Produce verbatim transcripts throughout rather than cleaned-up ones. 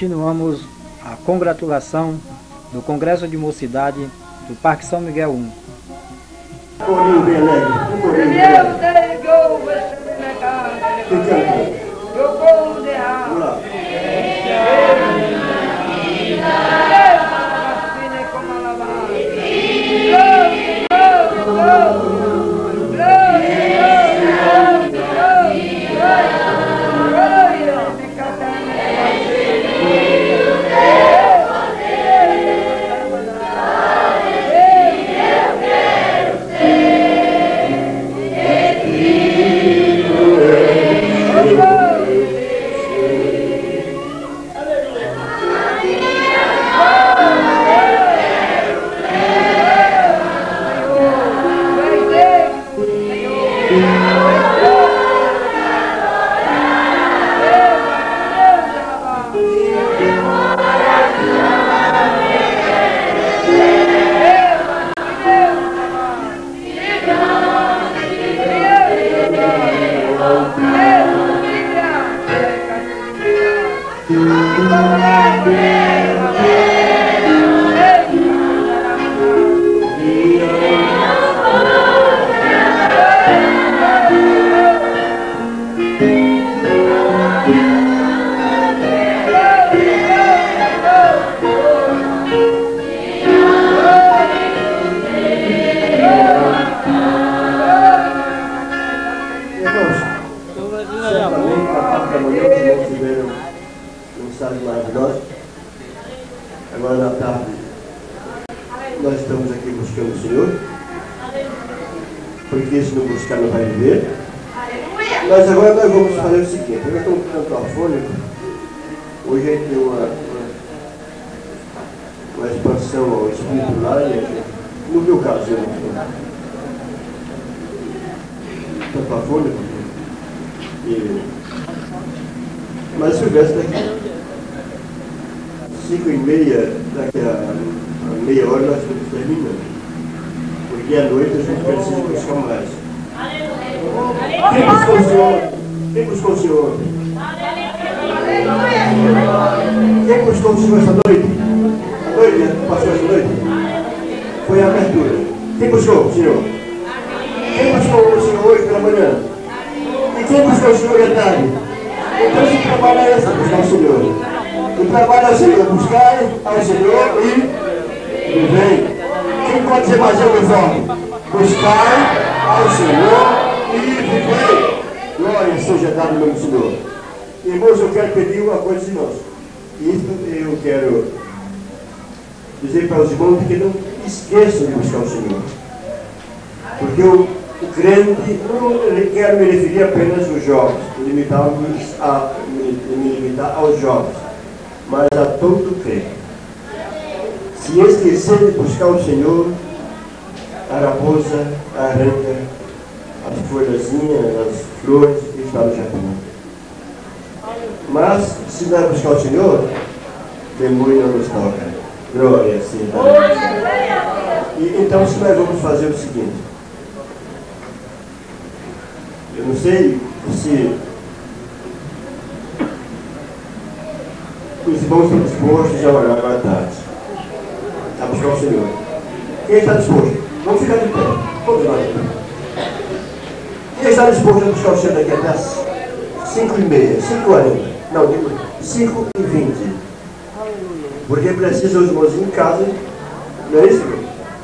continuamos a congratulação do Congresso de Mocidade do Parque São Miguel um. Corinho bem alegre. Corinho bem alegre. Vamos lá. Agora na tarde nós estamos aqui buscando o Senhor, porque se não buscar não vai viver. Mas agora nós vamos fazer o seguinte: eu estou um canto afônico. Hoje a gente tem uma, uma, uma expansão ao espírito lá, e a gente, no meu caso eu não sou canto afônico, e, mas se houvesse daqui cinco e meia, daqui a, a meia hora nós estamos terminando. Porque à noite a gente precisa buscar mais. Quem buscou o Senhor? Quem buscou o Senhor? Quem buscou o Senhor essa noite? A noite, passou essa noite? Foi a abertura. Quem buscou o Senhor? Quem buscou o Senhor hoje pela manhã? E quem buscou o Senhor à tarde? Então se trabalha é essa, buscar o Senhor. O trabalho é o Senhor, buscar ao Senhor e, e vem. Quem pode ser mais forte? Buscar ao Senhor e viver. Glória seja dada no nome do Senhor. Irmãos, eu quero pedir uma coisa de nós. Isso eu quero dizer para os irmãos que não esqueçam de buscar o Senhor. Porque o, o crente, não quero me referir apenas aos jovens, limitar-me a, me, me limitar aos jovens, mas a todo crente. Se esquecer de buscar o Senhor, a raposa arranca as folhazinhas, as flores que estão no jardim. Mas, se nós buscar o Senhor, demônio não nos toca. Glória seja. E então, se nós vamos fazer o seguinte, eu não sei se os irmãos estão dispostos a orar à tarde, a buscar o Senhor. Quem está disposto? Vamos ficar de pé. Todos nós. Quem está disposto a buscar o Senhor daqui até as cinco e meia, cinco e quarenta? Não, digo cinco e vinte. Porque precisa os irmãos em casa, não é isso?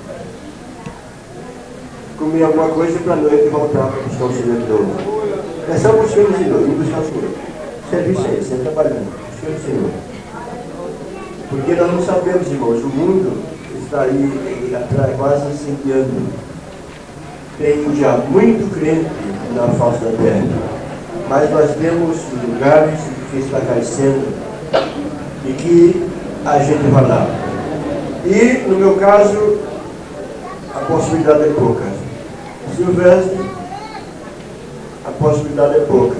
Comer alguma coisa para a noite voltar para buscar o Senhor de novo. É só buscar o Senhor, não buscar o Senhor. O serviço é esse, é trabalhando, buscar o Senhor. Porque nós não sabemos, irmãos, o mundo está aí atrás, quase incendiando. Tem já muito crente na face da terra, mas nós temos lugares que está crescendo e que a gente vai lá. E, no meu caso, a possibilidade é pouca. Silvestre, a possibilidade é pouca.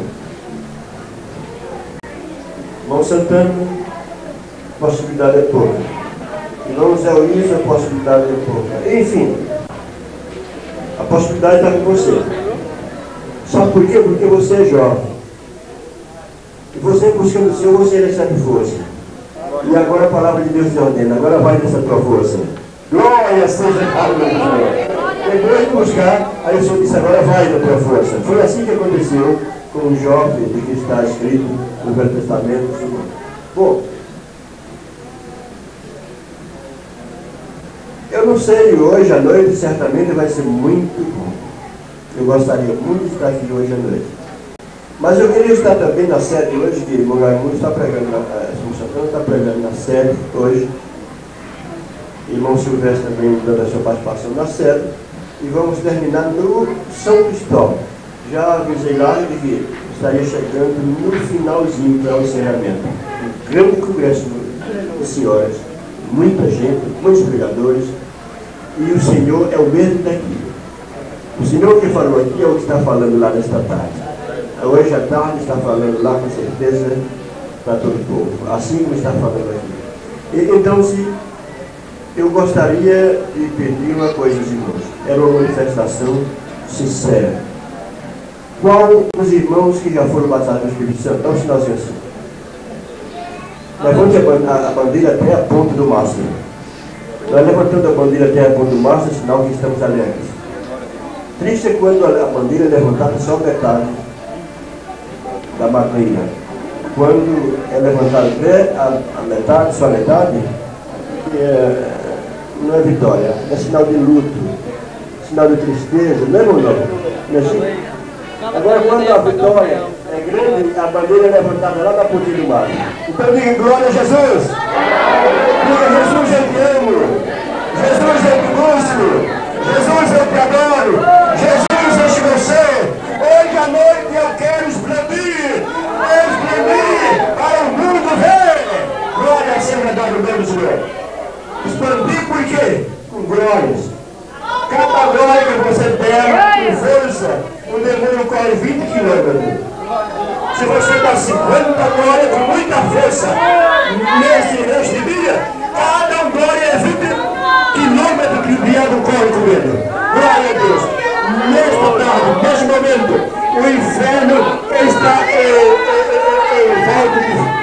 Irmão Santana, a possibilidade é pouca. Irmão Zé Luiz, a possibilidade é pouca. Enfim, a possibilidade está com você. Sabe por quê? Porque você é jovem. E você buscando o Senhor, você recebe força. E agora a palavra de Deus te ordena. Agora vai nessa tua força. Glória seja a Deus, Senhor. Depois de buscar, aí o Senhor disse, agora vai na tua força. Foi assim que aconteceu com o jovem de que está escrito no Velho Testamento. Bom, eu não sei, hoje à noite certamente vai ser muito bom. Eu gostaria muito de estar aqui hoje à noite. Mas eu queria estar também na sede hoje, que o Raimundo está pregando, na, a Santana está pregando na sede hoje. Irmão Silvestre também dando a sua participação na sede. E vamos terminar no São Cristóvão. Já avisei lá de que estaria chegando no finalzinho para o encerramento. Um grande congresso de senhoras, muita gente, muitos pregadores. E o Senhor é o mesmo daqui. O Senhor que falou aqui é o que está falando lá nesta tarde. Hoje à tarde está falando lá com certeza para todo o povo. Assim como está falando aqui. E, então, se eu gostaria de pedir uma coisa aos irmãos. Era uma manifestação sincera. Qual os irmãos que já foram batizados no Espírito Santo? Dá um sinalzinho assim. Levante a bandeira até a ponta do mastro. Nós levantando a bandeira até a ponta do mastro, é sinal que estamos alegres. Triste é quando a bandeira é levantada só metade da madeira. Quando é levantada até a, a metade, só a metade, é, não é vitória, é sinal de luto, sinal de tristeza, não é ou não? Não é assim? Agora, quando a vitória é grande, a bandeira é levantada lá na pontinha do mar. Então diga glória a Jesus! Diga Jesus, eu te amo! Jesus, eu te busco! Jesus, eu te adoro! Jesus, eu te você! Hoje à noite eu quero expandir! Expandir para o mundo ver! Glória seja dada no nome do Senhor! Expandir por quê? Com glórias. Cada glória que você der com força, o demônio corre vinte quilômetros. Se você dá cinquenta glórias com muita força, nesse resto de dia, cada glória é vinte quilômetros que o diabo corre com medo. Glória a Deus. Nesta tarde, neste momento, o inferno está em, em, em volta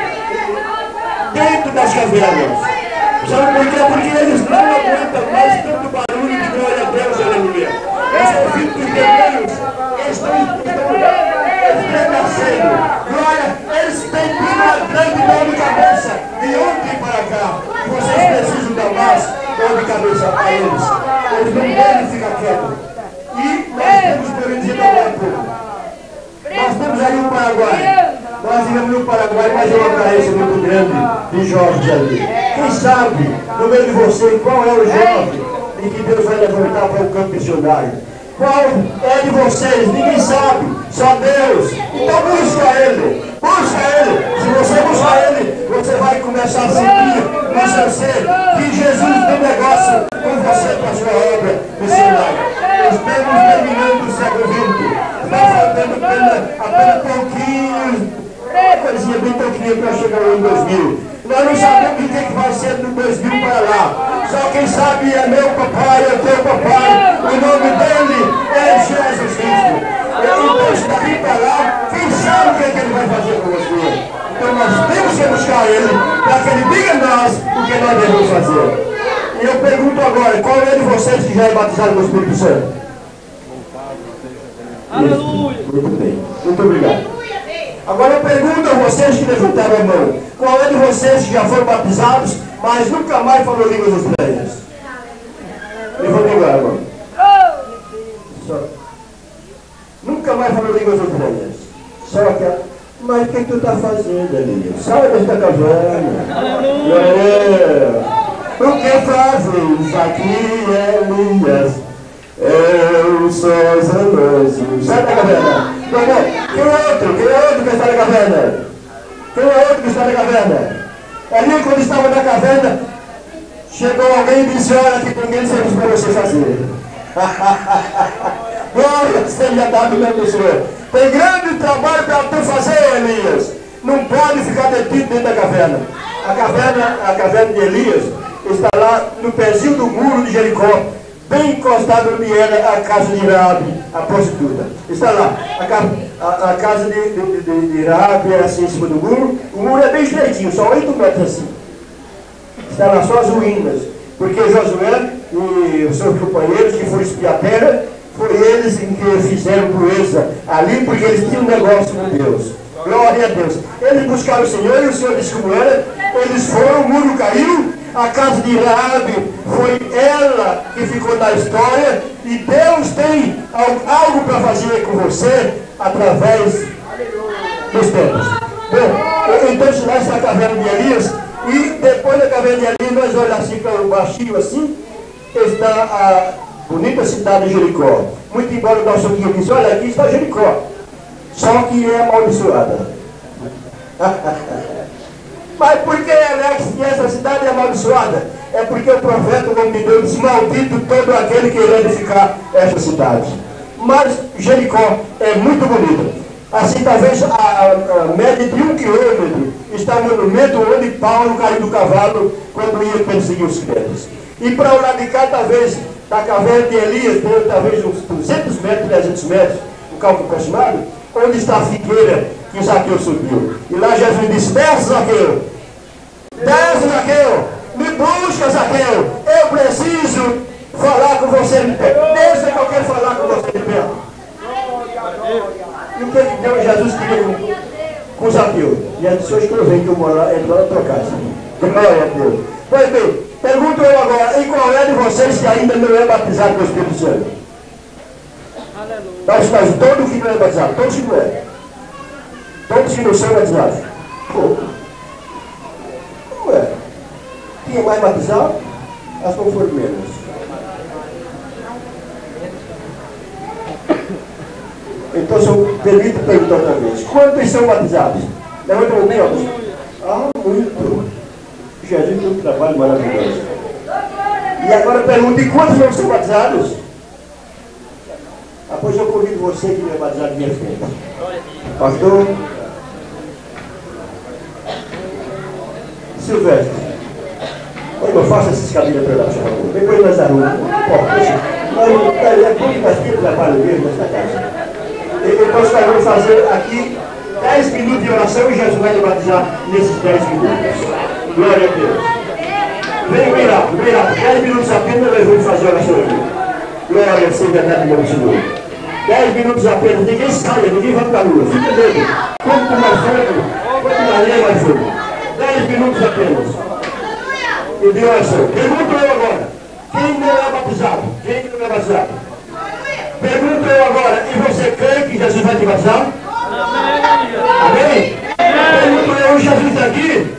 de, dentro das cavernas. Sabe por quê? Porque eles não aguentam mais tanto barulho de glória a Deus, aleluia. Os ouvidos dos demônios estão estremecendo. Glória, eles têm uma grande dor de cabeça. De ontem para cá, vocês precisam dar mais dor de cabeça a eles. Eles não devem ficar quietos. E nós temos, por exemplo, agora há pouco. Nós temos aí o Paraguai. Nós vivemos no Paraguai, mas é uma carência muito grande de jovens ali. Quem sabe, no meio de você, qual é o jovem em que Deus vai levantar para o campo missionário? Qual é de vocês? Ninguém sabe, só Deus. Então busca Ele, busca Ele. Se você buscar Ele, você vai começar a sentir no seu ser que Jesus tem negócio com você para a sua obra missionária. Estamos terminando o século vinte. Está faltando apenas, apenas pouquinhos. É coisinha bem pouquinho para chegar no ano dois mil. Nós não sabemos o que vai ser do dois mil para lá. Só quem sabe é meu papai, é teu papai. O nome dele é Jesus Cristo. Então, daqui para lá, quem sabe o que, é que ele vai fazer com você? Então nós temos que buscar ele para que ele diga a nós o que nós devemos fazer. E eu pergunto agora, qual é de vocês que já é batizado com o Espírito Santo? Aleluia! Muito bem, muito obrigado. Agora eu pergunto a vocês que levantaram a mão, qual é de vocês que já foram batizados, mas nunca mais falou línguas estranhas? Levanta agora a mão. Só. Nunca mais falou línguas estranhas. Só aquela. Mas o que, que tu está fazendo, Elias? Sai desta caverna. O que fazes aqui, Elias? Eu sou zeloso. Sai da caverna. Quem é outro? Quem é outro que está na caverna? Quem é outro que está na caverna? Ali, quando estava na caverna, chegou alguém e disse: olha, que tem ninguém serviço para você fazer. Glória seja dado mesmo, Senhor. Tem grande trabalho para tu fazer, Elias. Não pode ficar detido dentro da caverna. A caverna, a caverna de Elias está lá no pezinho do muro de Jericó, bem encostado onde era a casa de Raabe, a prostituta. Está lá. A, a, a casa de, de, de, de Raabe era assim em cima do muro. O muro é bem estreitinho, só oito metros assim. Está nas suas ruínas. Porque Josué e os seus companheiros que foram espiar a terra, foi eles que fizeram proeza ali, porque eles tinham um negócio com Deus. Glória a Deus. Eles buscaram o Senhor e o Senhor disse como era. Eles foram, o muro caiu, a casa de Raabe foi ela que ficou na história, e Deus tem algo para fazer com você através dos tempos. Bom, então lá está a caverna de Elias, e depois da caverna de Elias nós olhamos assim para o baixinho assim, está a bonita cidade de Jericó. Muito embora o nosso guia disse, olha, aqui está Jericó, só que é amaldiçoada. Mas por que, Alex, que essa cidade é amaldiçoada? É porque o profeta, o nome de Deus, disse, maldito todo aquele que irá edificar essa cidade. Mas Jericó é muito bonita. Assim, talvez a, a, a média de um quilômetro está no monumento onde Paulo caiu do cavalo quando ia perseguir os crentes. E para o lado de cá, talvez, da caverna de Elias, tem talvez uns duzentos metros, trezentos metros, o cálculo aproximado, onde está a figueira que Zaqueu subiu. E lá Jesus disse, desce, Zaqueu, desce, Zaqueu, me busca, Zaqueu, eu preciso falar com você de pé. Desça que eu quero falar com você de pé. E o que que Deus, Jesus queria com, com Zaqueu? E ele disse, hoje que eu venho que eu moro lá, ele vai na tua casa. Glória a Deus. Pois bem, pergunto eu agora, e qual é de vocês que ainda não é batizado com o Espírito Santo? Nós, nós, todo que não é batizado, todos que não é. Todos que não são batizados. Pouco. Não é. Quem é mais batizado, as não foram menos. Então, se eu permito perguntar outra vez, quantos são batizados? Levanta a mão. Ah, muito. Jesus tem um trabalho maravilhoso. E agora pergunto, e quantos não são batizados? Ah, pois eu convido você que não é batizado de minha frente. Pastor Silvestre, quando eu faço essas cadeiras para lá, por favor, depois nós arrumamos. É bom que nós temos trabalho mesmo nesta casa. Então nós vamos fazer aqui dez minutos de oração e Jesus vai me batizar nesses dez minutos. Glória a Deus. Vem, vem lá, vem lá. dez minutos apenas nós vamos fazer a oração aqui. Glória a Deus, verdade, meu Senhor. dez minutos apenas, ninguém saia, ninguém vai para a rua. Fica dentro. Quanto mais fogo, quanto mais lenha, mais fogo. dez minutos apenas. E de oração. Pergunto eu agora. Quem não é batizado? Quem não é batizado? Pergunto eu agora. E você crê que Jesus vai te batizar? Amém? Pergunto eu, Jesus está aqui?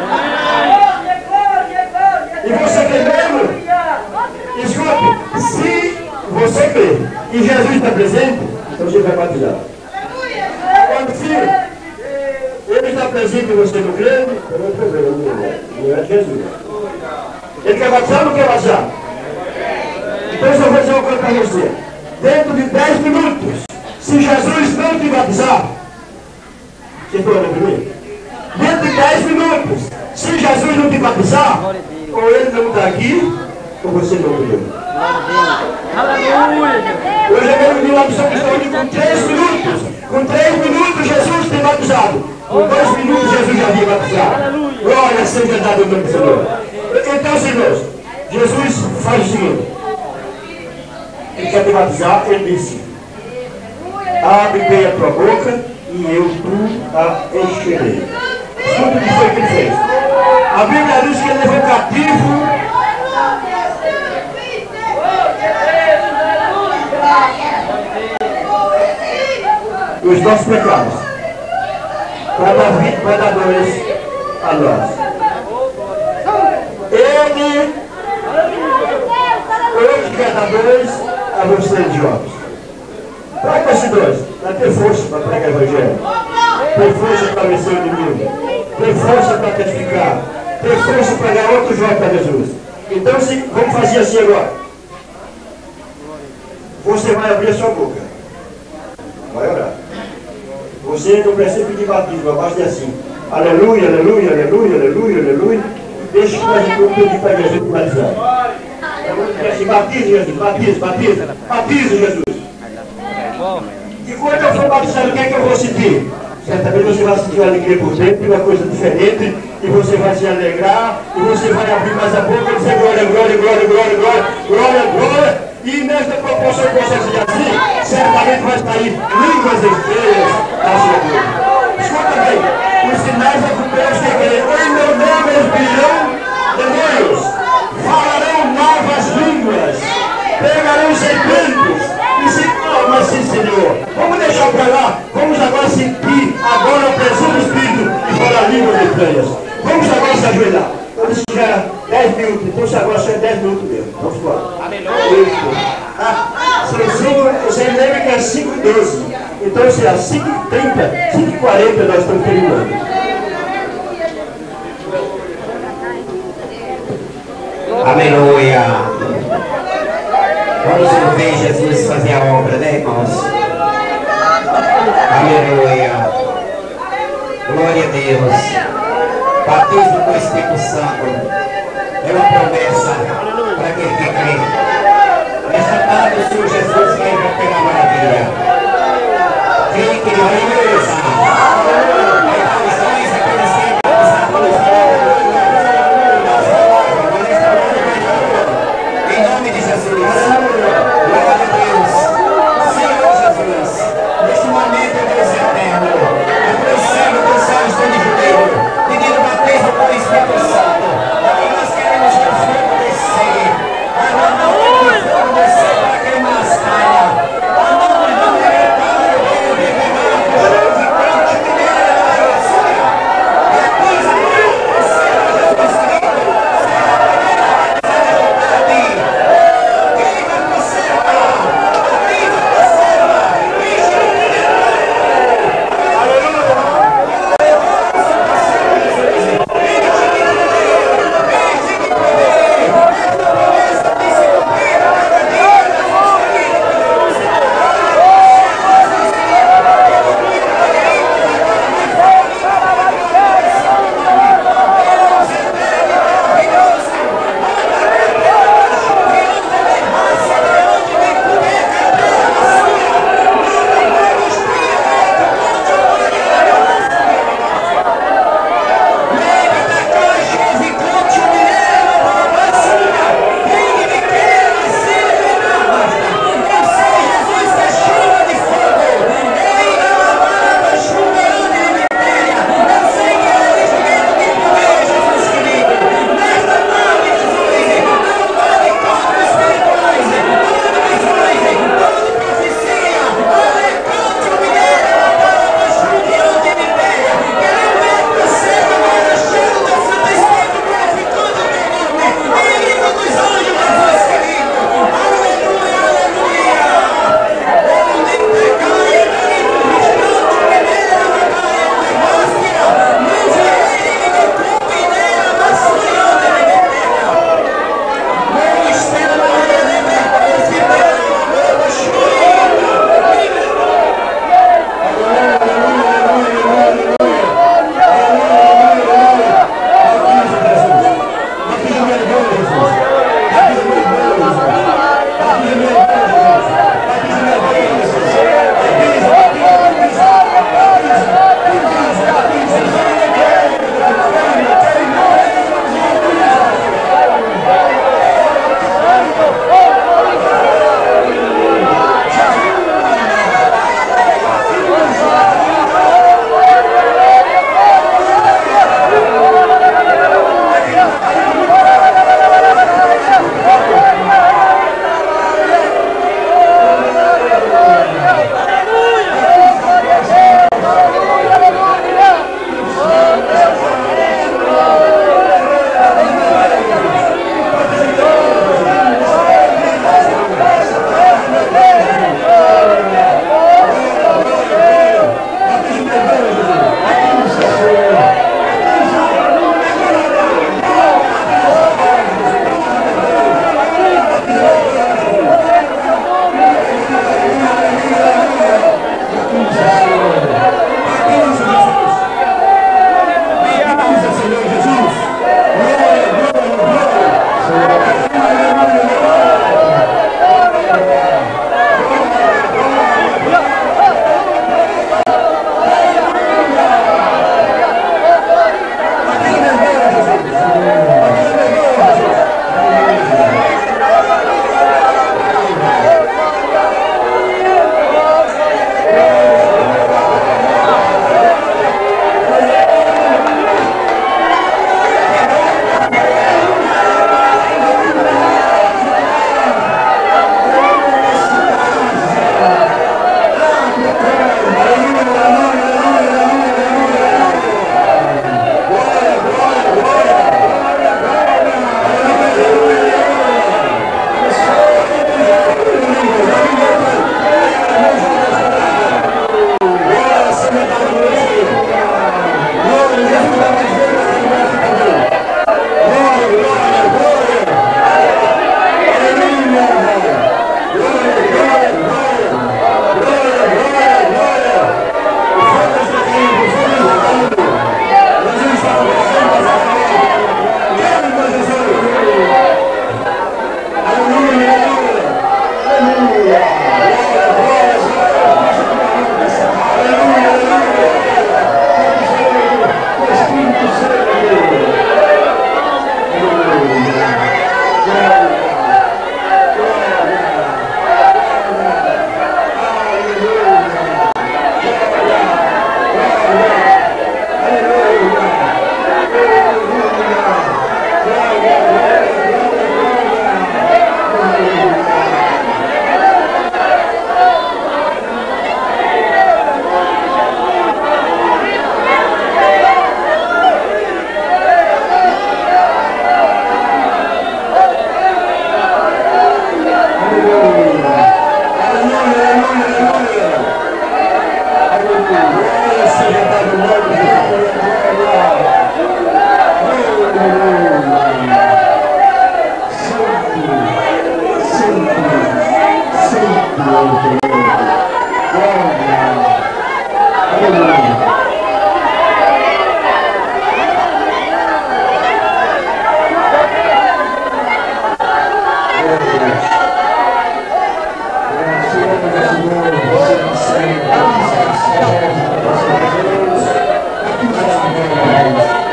E você crê mesmo? Escute, se você crê e Jesus está presente, então você vai batizar. Agora, se ele está presente e você não crê, não é problema, não é Jesus. Ele quer batizar ou não quer batizar? Então eu vou dizer uma coisa para você. Dentro de dez minutos, se Jesus não te batizar, você está olhando para mim? Dentro de dez minutos, se Jesus não te batizar, ou ele não está aqui, ou você não crê. Hoje eu quero vir lá para São Cristóvão com três minutos. Com três minutos Jesus tem batizado. Com dois minutos Jesus já havia batizado. Glória seja dada ao nome do Senhor. Então, senhores, Jesus faz o seguinte. Ele quer te batizar, ele disse, abre bem a tua boca e eu tu a encherei. Escuta o que foi que ele fez. A Bíblia diz que ele levou cativo os nossos pecados, para dar vida, para dar dores a nós. Ele hoje quer dar dores a vocês, jovens. Para que esses dois? Para ter força para pregar o Evangelho, ter força para vencer o inimigo, ter força para testificar, ter força para ganhar outro jovem para Jesus. Então, se, vamos fazer assim agora. Você vai abrir a sua boca, vai orar. Você não precisa pedir batismo, basta assim. Aleluia, aleluia, aleluia, aleluia, aleluia. E deixa que nós vamos pedir para Jesus batizar. Batiza, Jesus, batiza, batiza, batiza, Jesus. E quando eu for batizado, o que é que eu vou sentir? certamente você vai sentir uma alegria por dentro, uma coisa diferente, e você vai se alegrar, e você vai abrir mais a boca e dizer glória, glória, glória, glória, glória, glória, glória, e nesta proporção que você diz assim, certamente vai sair línguas estranhas da sua boca. Escuta bem, os sinais europeus que creem em meu nome expirão demônios, falarão novas línguas, pegarão serpentes, e se torna assim, Senhor. Vamos deixar para lá, vamos agora sentir agora a presença do Espírito e falar línguas estranhas. Vamos agora se ajoelhar. Eu disse que já era dez minutos, então se agora só é dez minutos mesmo. Vamos embora. Ah, você lembra que é cinco e doze. Então se é cinco e trinta, cinco e quarenta nós estamos terminando. Aleluia! Vamos ouvir Jesus fazer a obra, né, irmãos? Aleluia! Glória a Deus! Batismo com o Espírito Santo é uma promessa para aquele que crê. Nesta tarde o Senhor Jesus vem operar maravilha. Quem que vai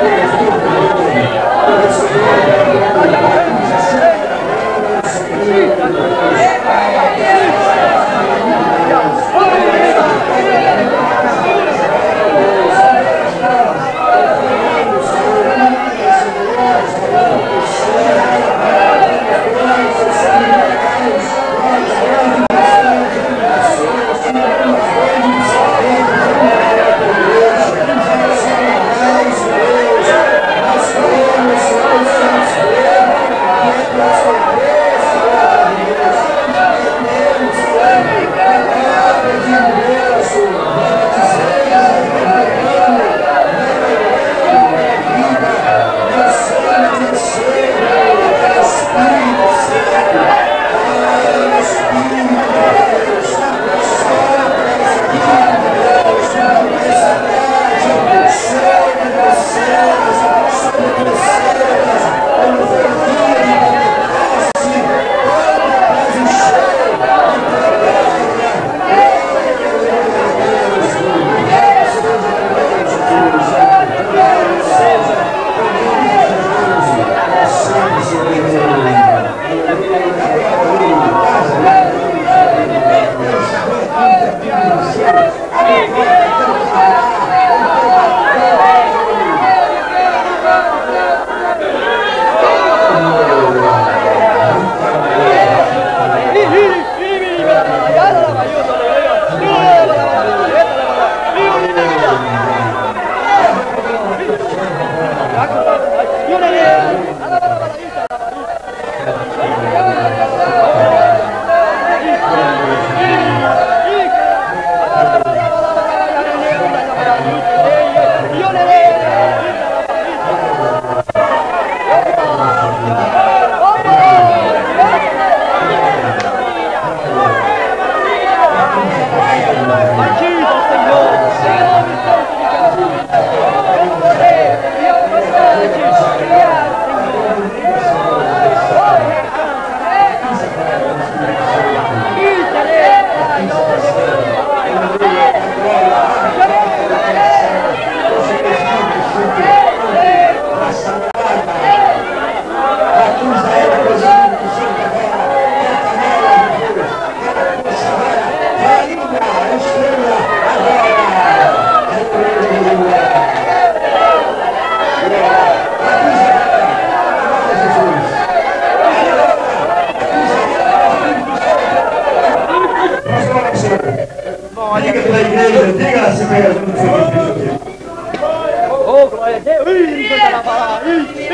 Oh, glória a Deus! Ih, canta na palavra! Ih,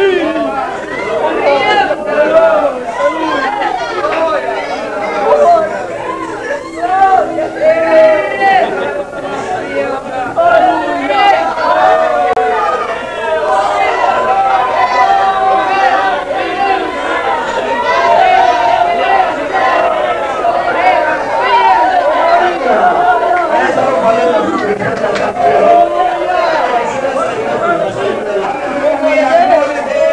ih! Glória a Deus!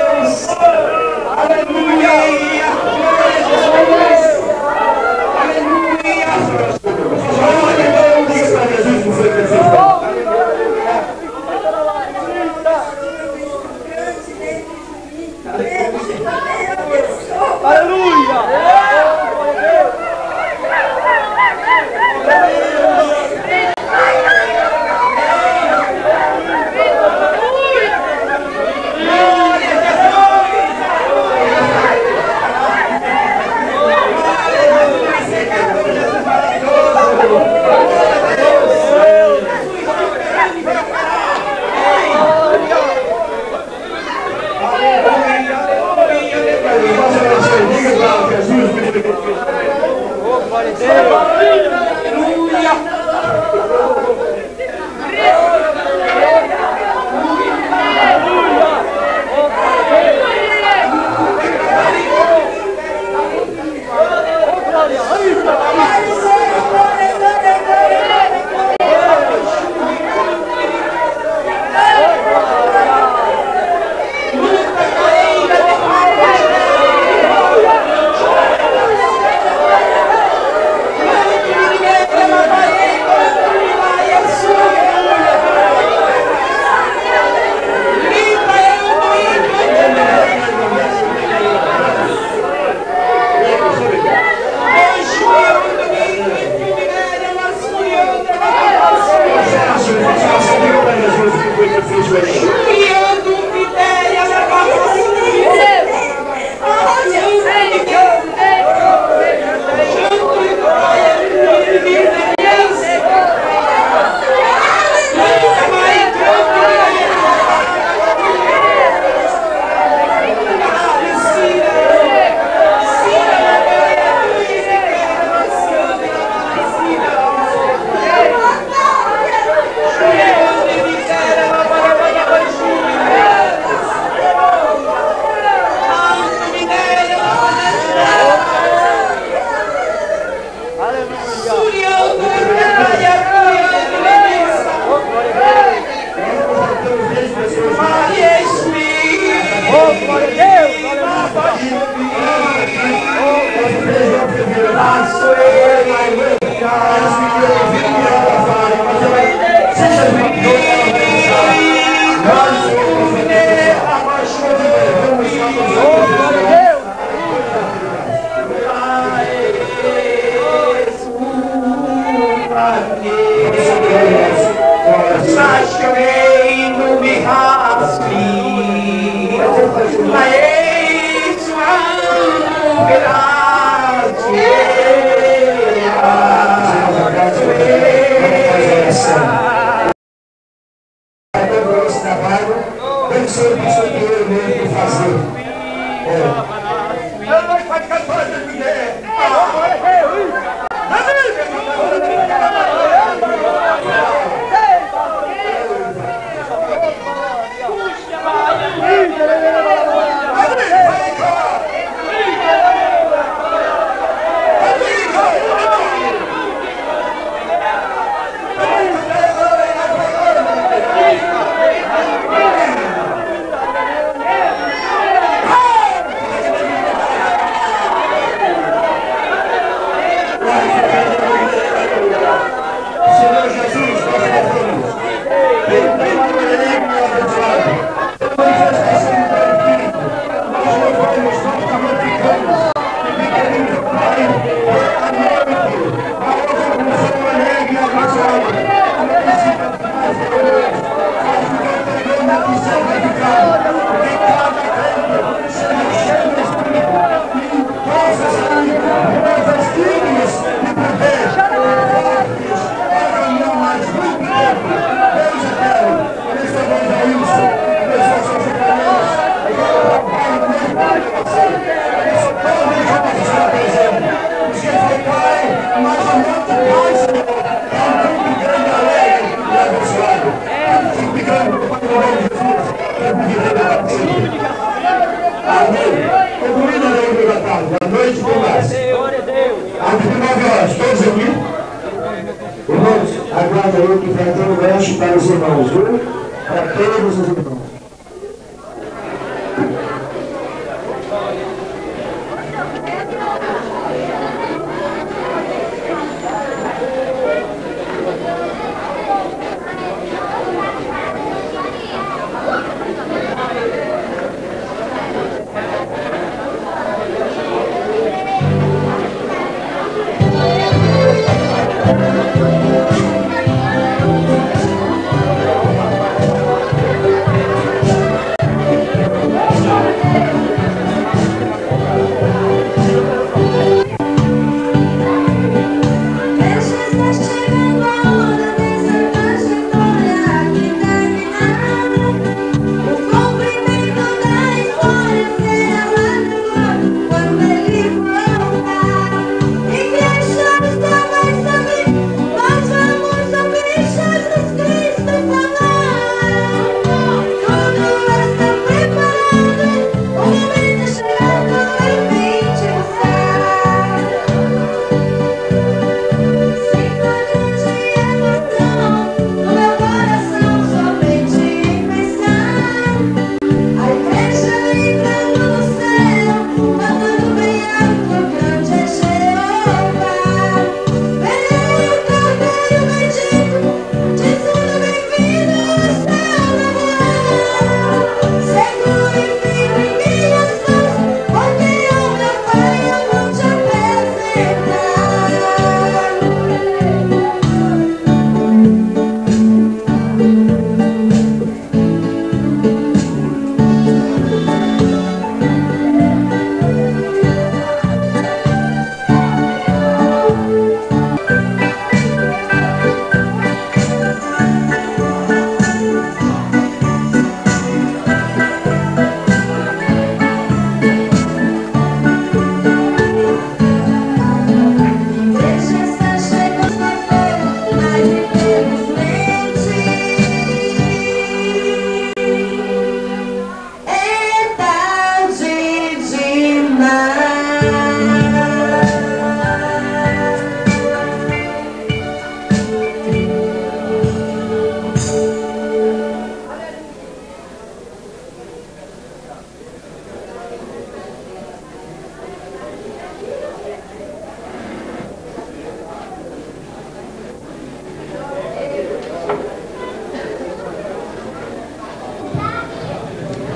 Aguarda eu que vai ter um lanche para os irmãos, viu? Para todos os irmãos.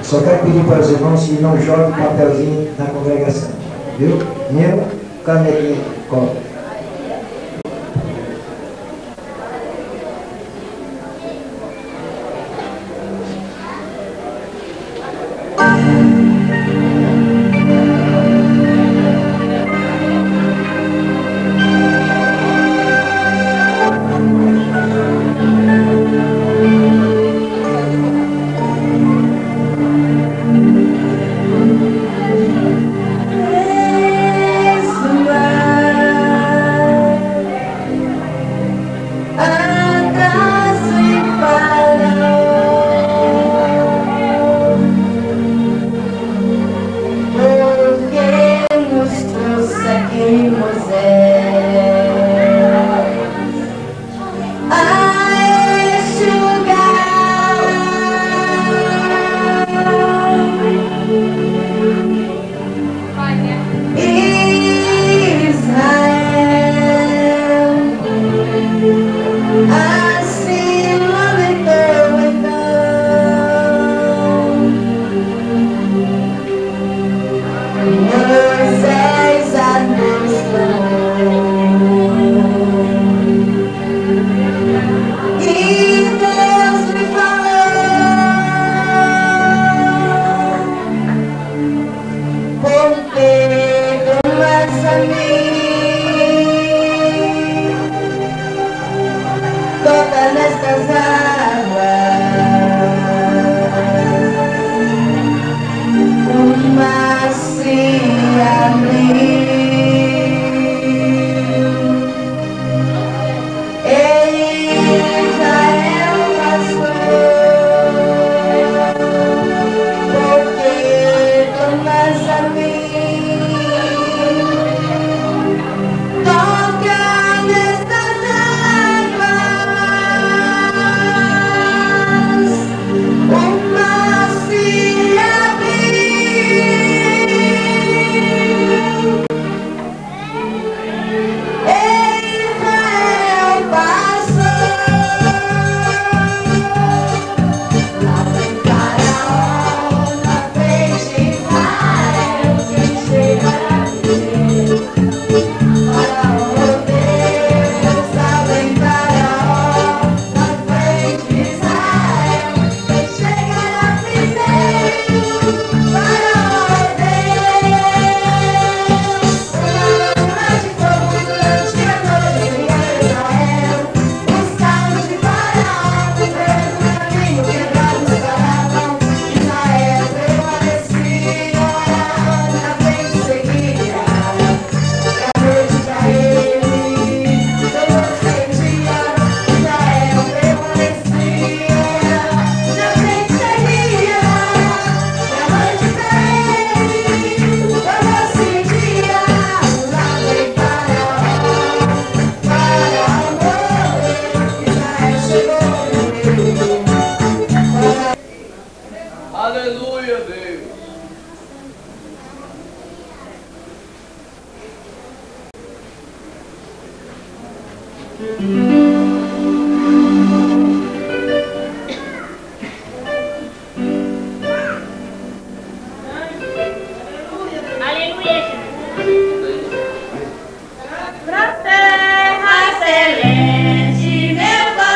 Só quero pedir para os irmãos que não joguem papelzinho na congregação. Viu? Meu canequinha cola.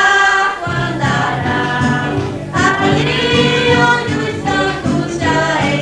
Onde os santos já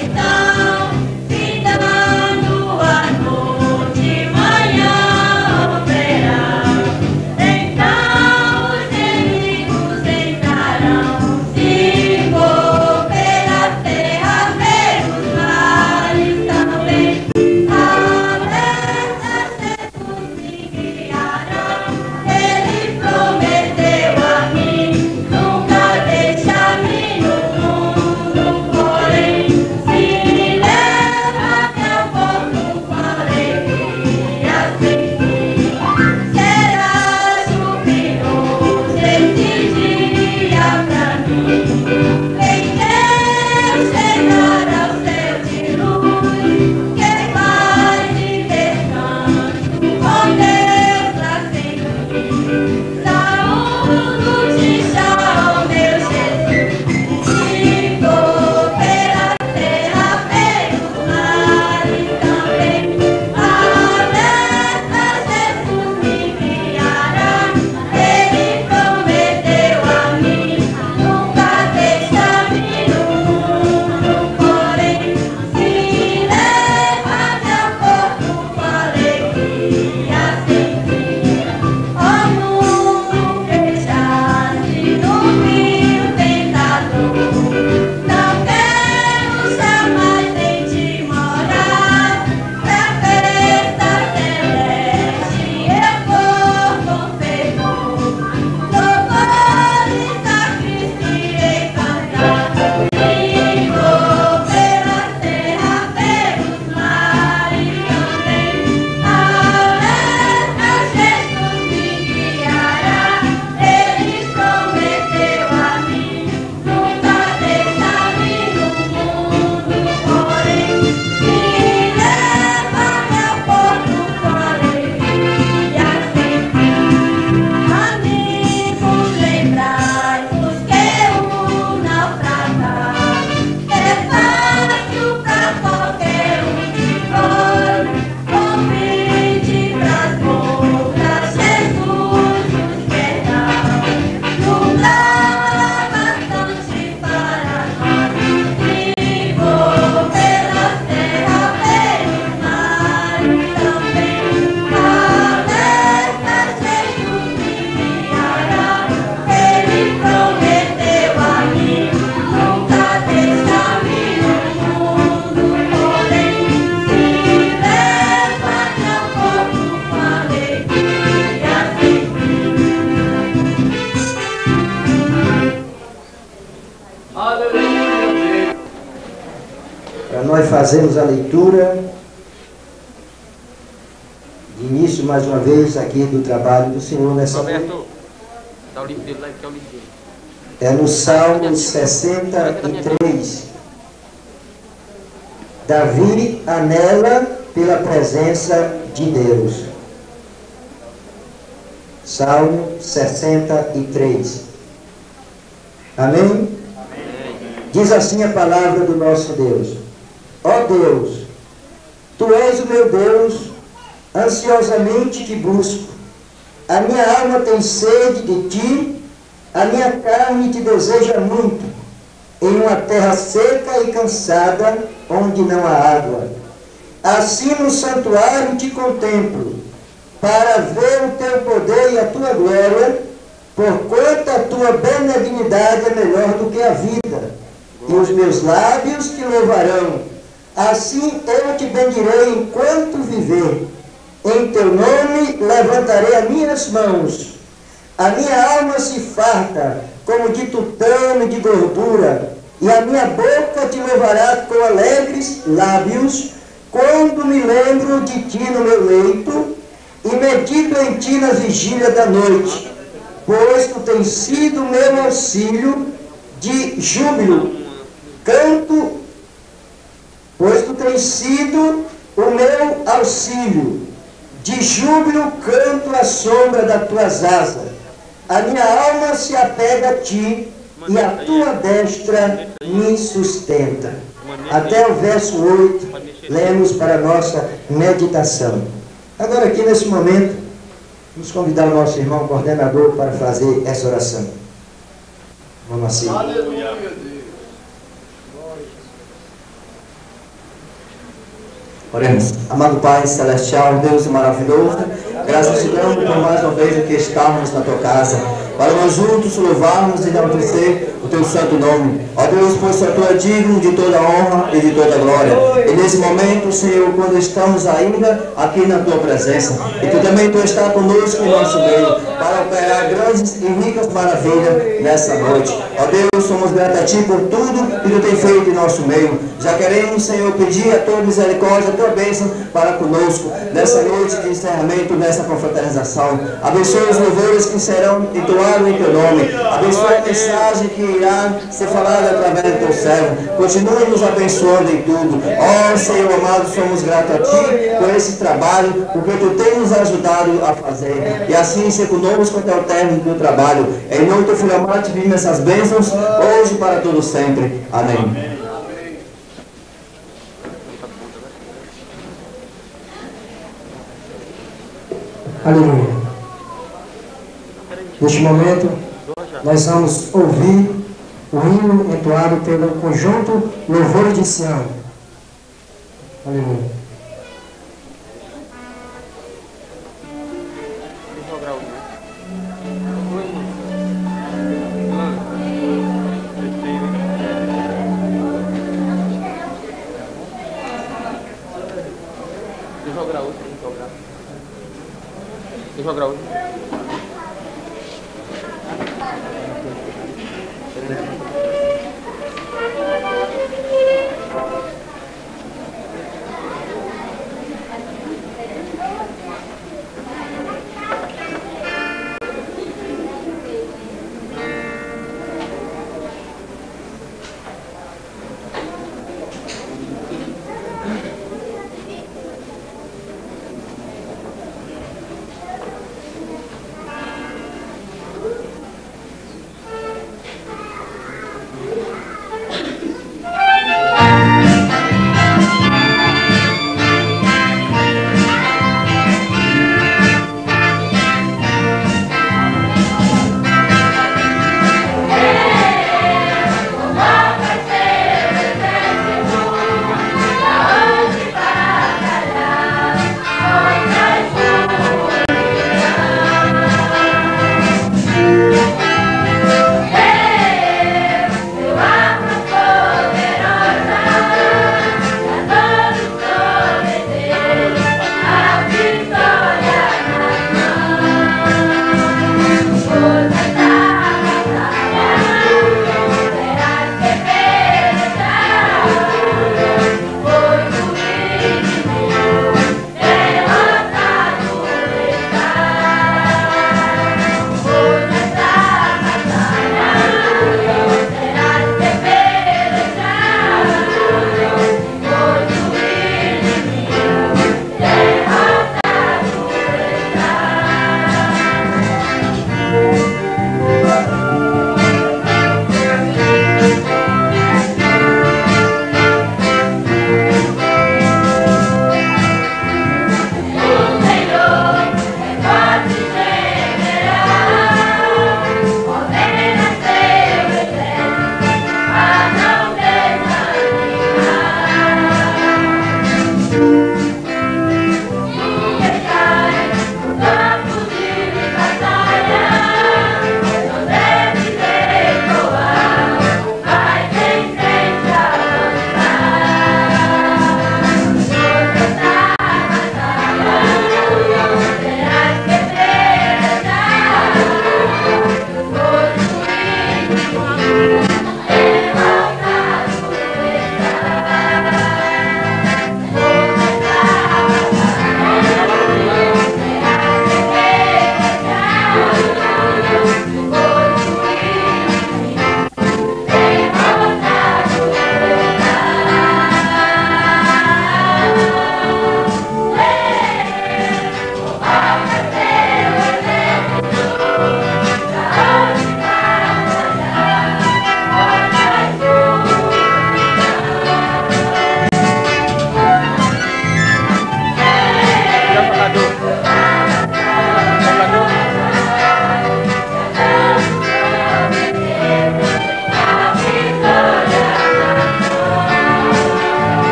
para nós fazermos a leitura de início, mais uma vez, aqui do trabalho do Senhor nessa noite. Roberto, dá o livro dele lá, que é o livro dele. É no Salmo sessenta e três. Davi anela pela presença de Deus. Salmo sessenta e três. Amém? Amém? Diz assim a palavra do nosso Deus. Ó Deus, Tu és o meu Deus, ansiosamente te busco. A minha alma tem sede de Ti, a minha carne te deseja muito, em uma terra seca e cansada, onde não há água. Assim no santuário te contemplo, para ver o teu poder e a tua glória, porquanto a tua benignidade é melhor do que a vida, e os meus lábios te louvarão. Assim eu te bendirei enquanto viver. Em teu nome levantarei as minhas mãos. A minha alma se farta como de tutano e de gordura, e a minha boca te louvará com alegres lábios, quando me lembro de ti no meu leito, e medito em ti na vigília da noite, pois tu tens sido meu auxílio de júbilo. Canto, pois tu tens sido o meu auxílio. De júbilo canto à sombra das tuas asas. A minha alma se apega a ti, e a tua destra me sustenta. Até o verso oito, lemos para a nossa meditação. Agora aqui nesse momento, vamos convidar o nosso irmão coordenador para fazer essa oração. Vamos assim. Aleluia. Oremos. Amado Pai Celestial, Deus maravilhoso, graças te damos por mais uma vez aqui estarmos na tua casa, para nós juntos louvarmos e enaltecer o teu santo nome. Ó Deus, pois só tu é digno de toda honra e de toda glória. E nesse momento, Senhor, quando estamos ainda aqui na tua presença, e tu também tu está conosco em nosso meio, para operar grandes e ricas maravilhas nessa noite. Ó Deus, somos gratos a ti por tudo que tu tem feito em nosso meio. Já queremos, Senhor, pedir a tua misericórdia, a tua bênção para conosco nessa noite de encerramento, nessa confraternização. Abençoe os louvores que serão entoados em teu nome. Abençoe a mensagem que irá ser falada através do teu servo. Continue nos abençoando em tudo. Ó Senhor amado, somos gratos a ti por esse trabalho, porque tu tens nos ajudado a fazer. E assim ser conosco até o término do trabalho. Em nome do teu filho amado, te pedimos essas bênçãos hoje e para todo sempre. Amém. Aleluia. Neste momento, nós vamos ouvir o hino entoado pelo conjunto Louvor de Sião. Aleluia. Deixa eu gravar outro, deixa eu gravar. Deixa eu gravar outro.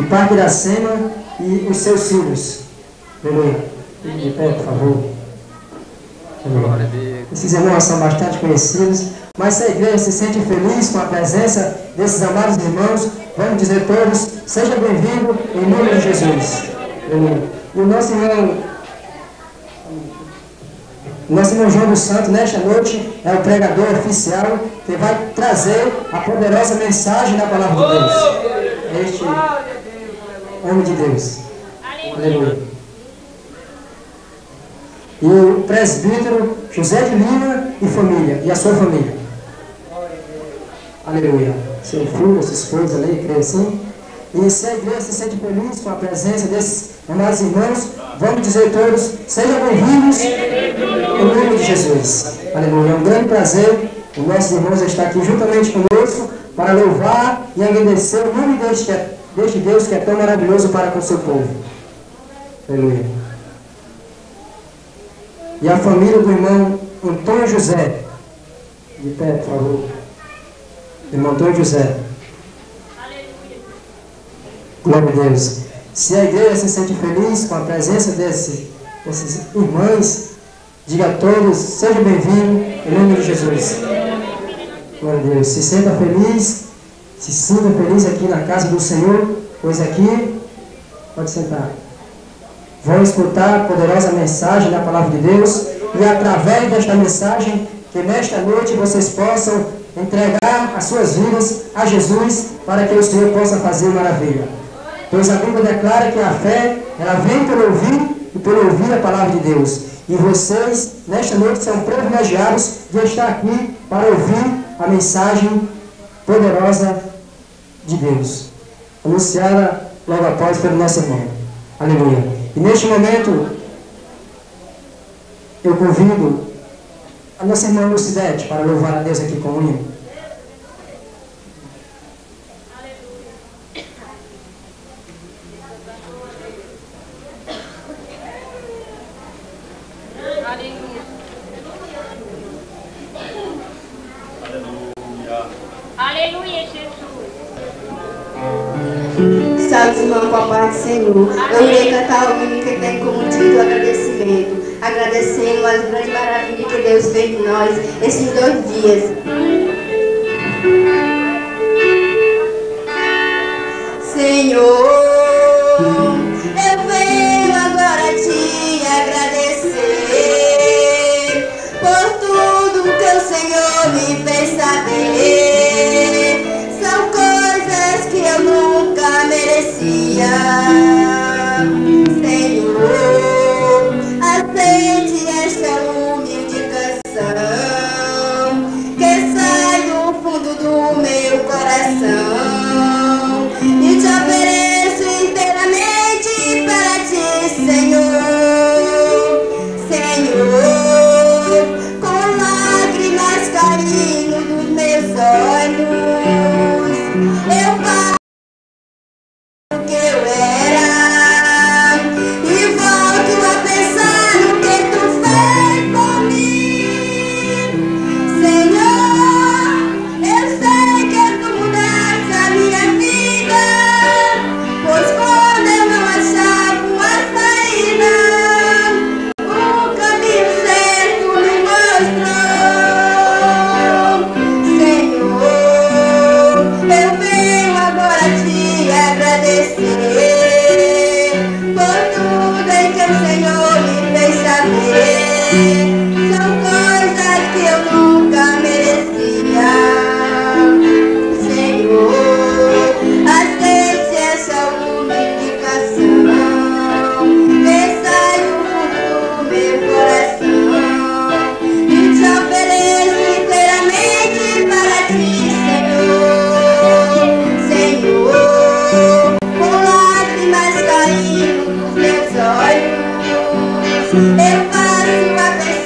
Parque Iracema e os seus filhos. Aleluia. Fique de pé, por favor. Aleluia. Esses irmãos são bastante conhecidos, mas se a igreja se sente feliz com a presença desses amados irmãos, vamos dizer todos, seja bem-vindo em nome de Jesus. Aleluia. E o nosso irmão, o nosso irmão João dos Santos, nesta noite, é o pregador oficial que vai trazer a poderosa mensagem da palavra de Deus. É este homem de Deus. Aleluia. E o presbítero José de Lima e família, e a sua família. Aleluia. Seu filho, sua esposa ali, creio assim. E se a igreja se sente feliz com a presença desses amados irmãos, vamos dizer todos, sejam bem-vindos em nome de Jesus. Aleluia. É um grande prazer os nossos irmãos estar aqui juntamente conosco para louvar e agradecer o nome deste, deste Deus que é tão maravilhoso para com o seu povo. Aleluia. E a família do irmão Antônio José. De pé, por favor. Irmão Antônio José. Glória a Deus. Se a igreja se sente feliz com a presença desse, desses irmãos, diga a todos, seja bem-vindo em nome de Jesus. Glória a Deus. Se sinta feliz, se sinta feliz aqui na casa do Senhor, pois aqui, pode sentar, vão escutar a poderosa mensagem da palavra de Deus e através desta mensagem, que nesta noite vocês possam entregar as suas vidas a Jesus para que o Senhor possa fazer maravilha. Pois a Bíblia declara que a fé, ela vem pelo ouvir e pelo ouvir a palavra de Deus. E vocês, nesta noite, são privilegiados de estar aqui para ouvir a mensagem poderosa de Deus, anunciada logo após pelo nosso irmão. Aleluia. E neste momento, eu convido a nossa irmã Lucidete para louvar a Deus aqui com o hino. Aleluia, Jesus. Salve, irmão, com a paz do Senhor. Eu irei cantar o hino que tem como título agradecimento. Agradecendo as grandes maravilhas que Deus fez em nós esses dois dias. Senhor, eu venho agora te agradecer por tudo que o Senhor me fez saber. São coisas que eu nunca merecia. Senhor, aceite esta humilde canção que sai do fundo do meu coração e te ofereço inteiramente para ti, Senhor. Senhor, com lágrimas caindo dos meus olhos, eu faço o que eu era e volto a pensar no que tu fez por mim. Senhor, eu sei que tu mudaste a minha vida, pois quando eu não achava uma saída, o caminho certo me mostrou. Senhor, eu venho agora te agradecer por tudo em que o Senhor me fez saber. São coisas que eu nunca merecia. Senhor, aceite essa humilde canção que sai do fundo do meu coração e te ofereço inteiramente para ti, Senhor. Senhor, com lágrimas caindo dos meus olhos, eu passo a pensar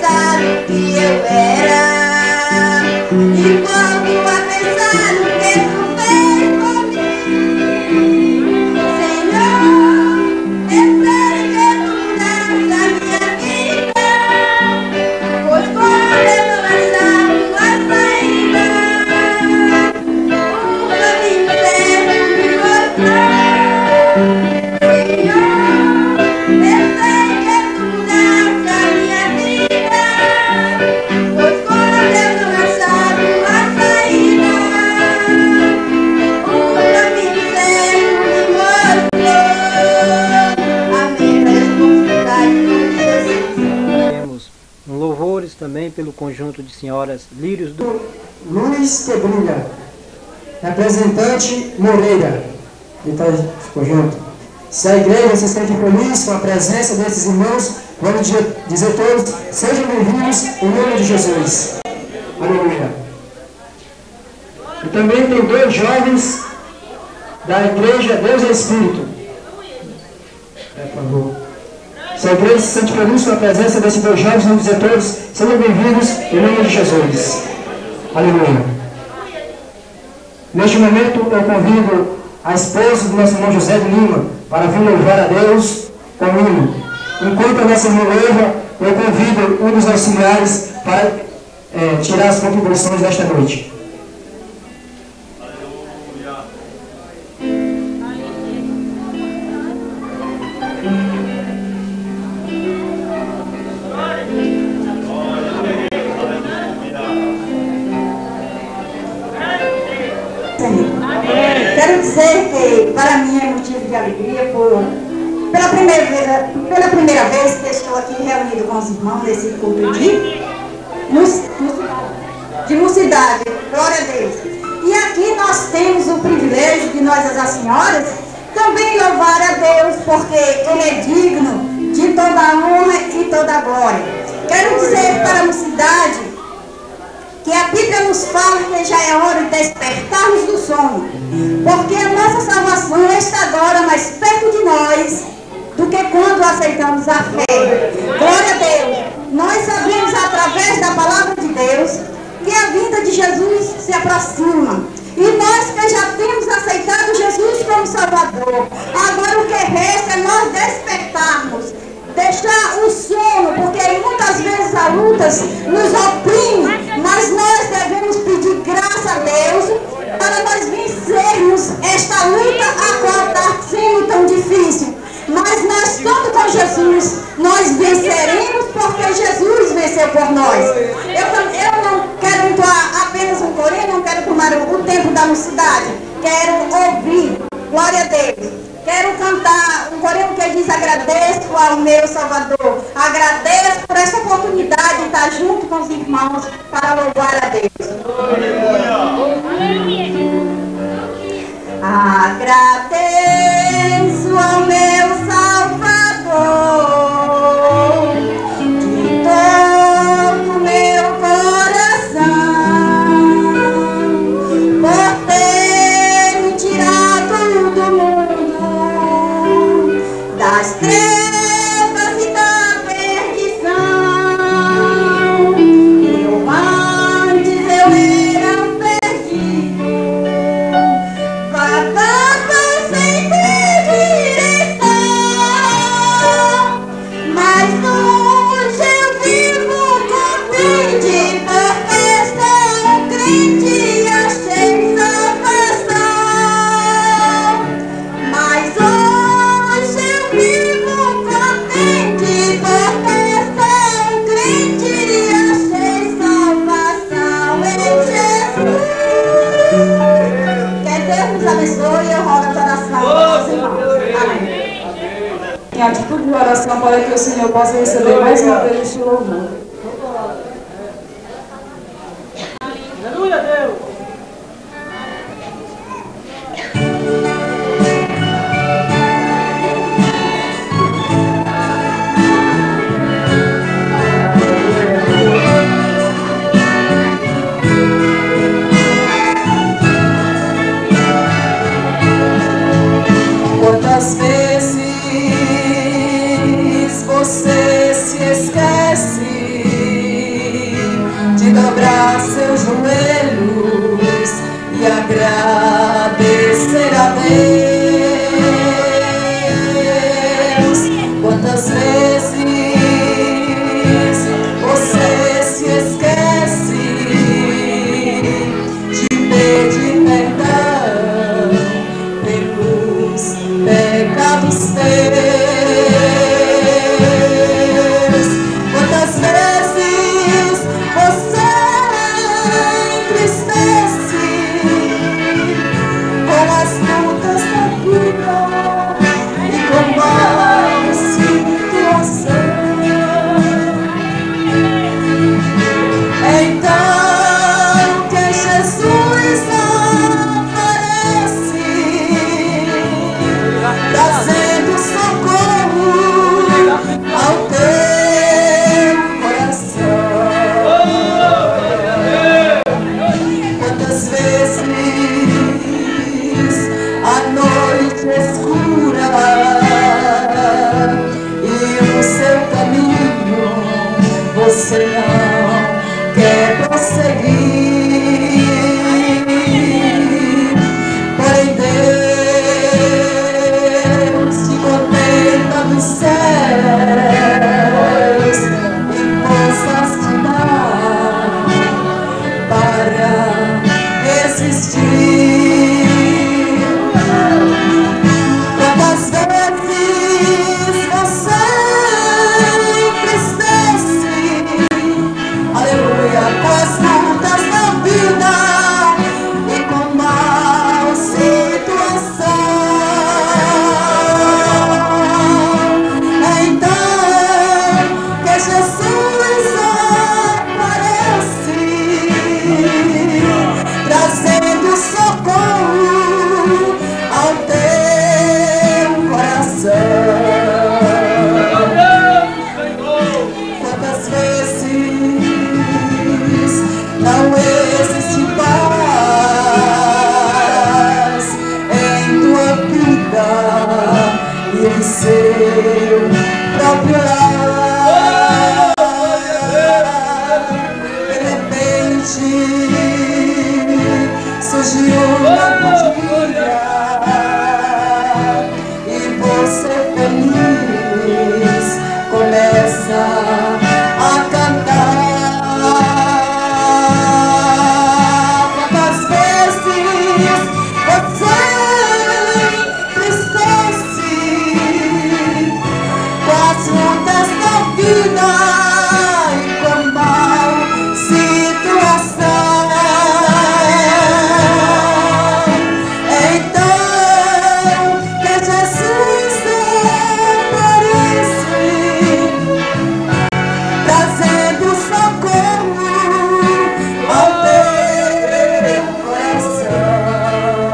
também pelo conjunto de senhoras Lírios do... Luiz Quebrilha, representante Moreira, de tal conjunto. Se a igreja se sente feliz com a presença desses irmãos, vamos dizer todos, sejam bem-vindos em nome de Jesus. Aleluia. E também tem dois jovens da igreja Deus é Espírito. É, por favor. Se a igreja se sente feliz com a presença desses dois jovens, vamos dizer todos, sejam bem-vindos em nome de Jesus. Aleluia. Neste momento eu convido a esposa do nosso irmão José de Lima para vir louvar a Deus com o hino. Enquanto a nossa irmã louva, eu convido um dos auxiliares para é, tirar as contribuições desta noite. Quero dizer que para mim é motivo de alegria por, pela, primeira vez, pela primeira vez que estou aqui reunido com os irmãos nesse culto de, de mocidade, glória a Deus. E aqui nós temos o privilégio de nós, as senhoras, também louvar a Deus, porque Ele é digno de toda a honra e toda a glória. Quero dizer para a mocidade que a Bíblia nos fala que já é hora de despertarmos do sono, porque a nossa salvação está agora mais perto de nós do que quando aceitamos a fé. Glória a Deus! Nós sabemos através da palavra de Deus que a vinda de Jesus se aproxima. E nós que já temos aceitado Jesus como Salvador, agora o que resta é nós despertarmos, deixar o sono, porque muitas vezes as lutas nos oprimem, mas nós devemos pedir graça a Deus para nós vencermos esta luta a qual está sendo tão difícil. Mas nós, estando com Jesus, nós venceremos porque Jesus venceu por nós. Eu, eu não quero entoar apenas um corinho, não quero tomar o tempo da mocidade, quero ouvir, glória a Deus. Quero cantar um corinho que diz: agradeço ao meu Salvador, agradeço por essa oportunidade de estar junto com os irmãos para louvar a Deus. Agradeço ao meu Salvador de todo o meu coração por ter me tirado do mundo das trevas e da perdição. Eu antes eu era perdido, vagava sem ter direção, mas hoje eu vivo contente porque sou crente e achei salvação. Mas hoje eu vivo contente porque sou crente e achei salvação em Jesus. Que Deus nos abençoe e eu rogo a oração dos irmãos. Amém. Em atitude de oração para que o Senhor possa receber mais uma vez este louvor. Aleluia, Deus! Quantas vezes você se esquece de dobrar seus joelhos e agradecer a Deus? Quantas vezes você se esquece de pedir perdão pelos pecados teus? Quantas vezes você entristece com as lutas em seu próprio lar. De repente surgiu uma dia e você feliz começa a cantar. Quantas vezes você entristece com as lutas da vida e com mal situação. Então que Jesus aparece, trazendo socorro ao teu coração.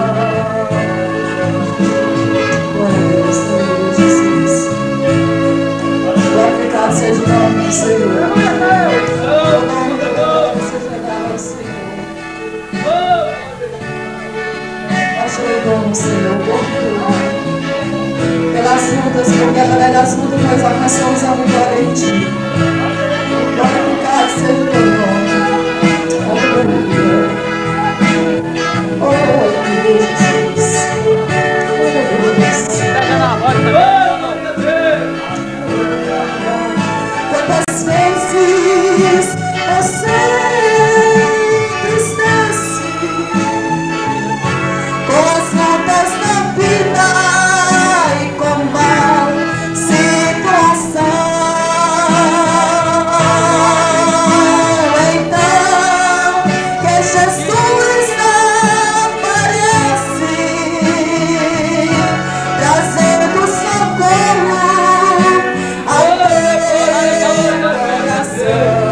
Glória a Senhor Jesus. Glorificado seja o nome do Senhor. O nome do Senhor seja dado ao Senhor. Nós te louvamos, Senhor, por tudo. Pelas lutas, porque através das lutas nós alcançamos a vitória em Ti. Glorificado seja o Teu nome. Aleluia. Oh, Jesus. Oh, Deus. Quantas vezes você entristece com as lutas da vida e com mal situação. Então que Jesus aparece, trazendo socorro ao teu coração.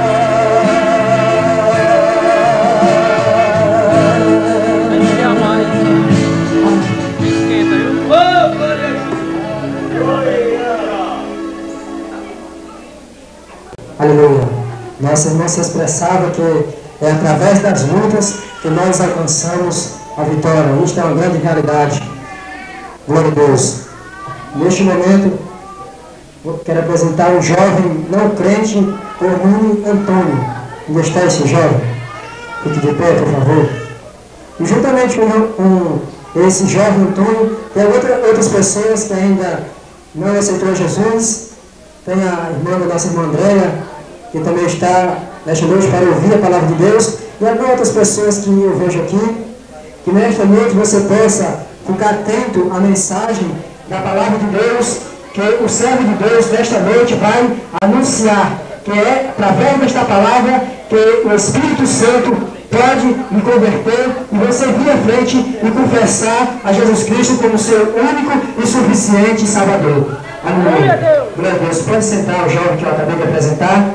Aleluia. Nossa irmã se expressava que é através das lutas que nós alcançamos a vitória. Isto é uma grande realidade. Glória a Deus. Neste momento, eu quero apresentar um jovem não crente, Ormini Antônio. Onde está esse jovem? Fique de pé, por favor. E juntamente com, com esse jovem Antônio, tem outra, outras pessoas que ainda não aceitou Jesus. Tem a irmã da nossa irmã Andréia, que também está nesta noite para ouvir a palavra de Deus. E algumas outras pessoas que eu vejo aqui, que nesta noite você possa ficar atento à mensagem da palavra de Deus, que o servo de Deus nesta noite vai anunciar, que é através desta palavra que o Espírito Santo pode me converter e você vir à frente e confessar a Jesus Cristo como seu único e suficiente Salvador. Aleluia. Glória a Deus. Pode sentar o jovem que eu acabei de apresentar.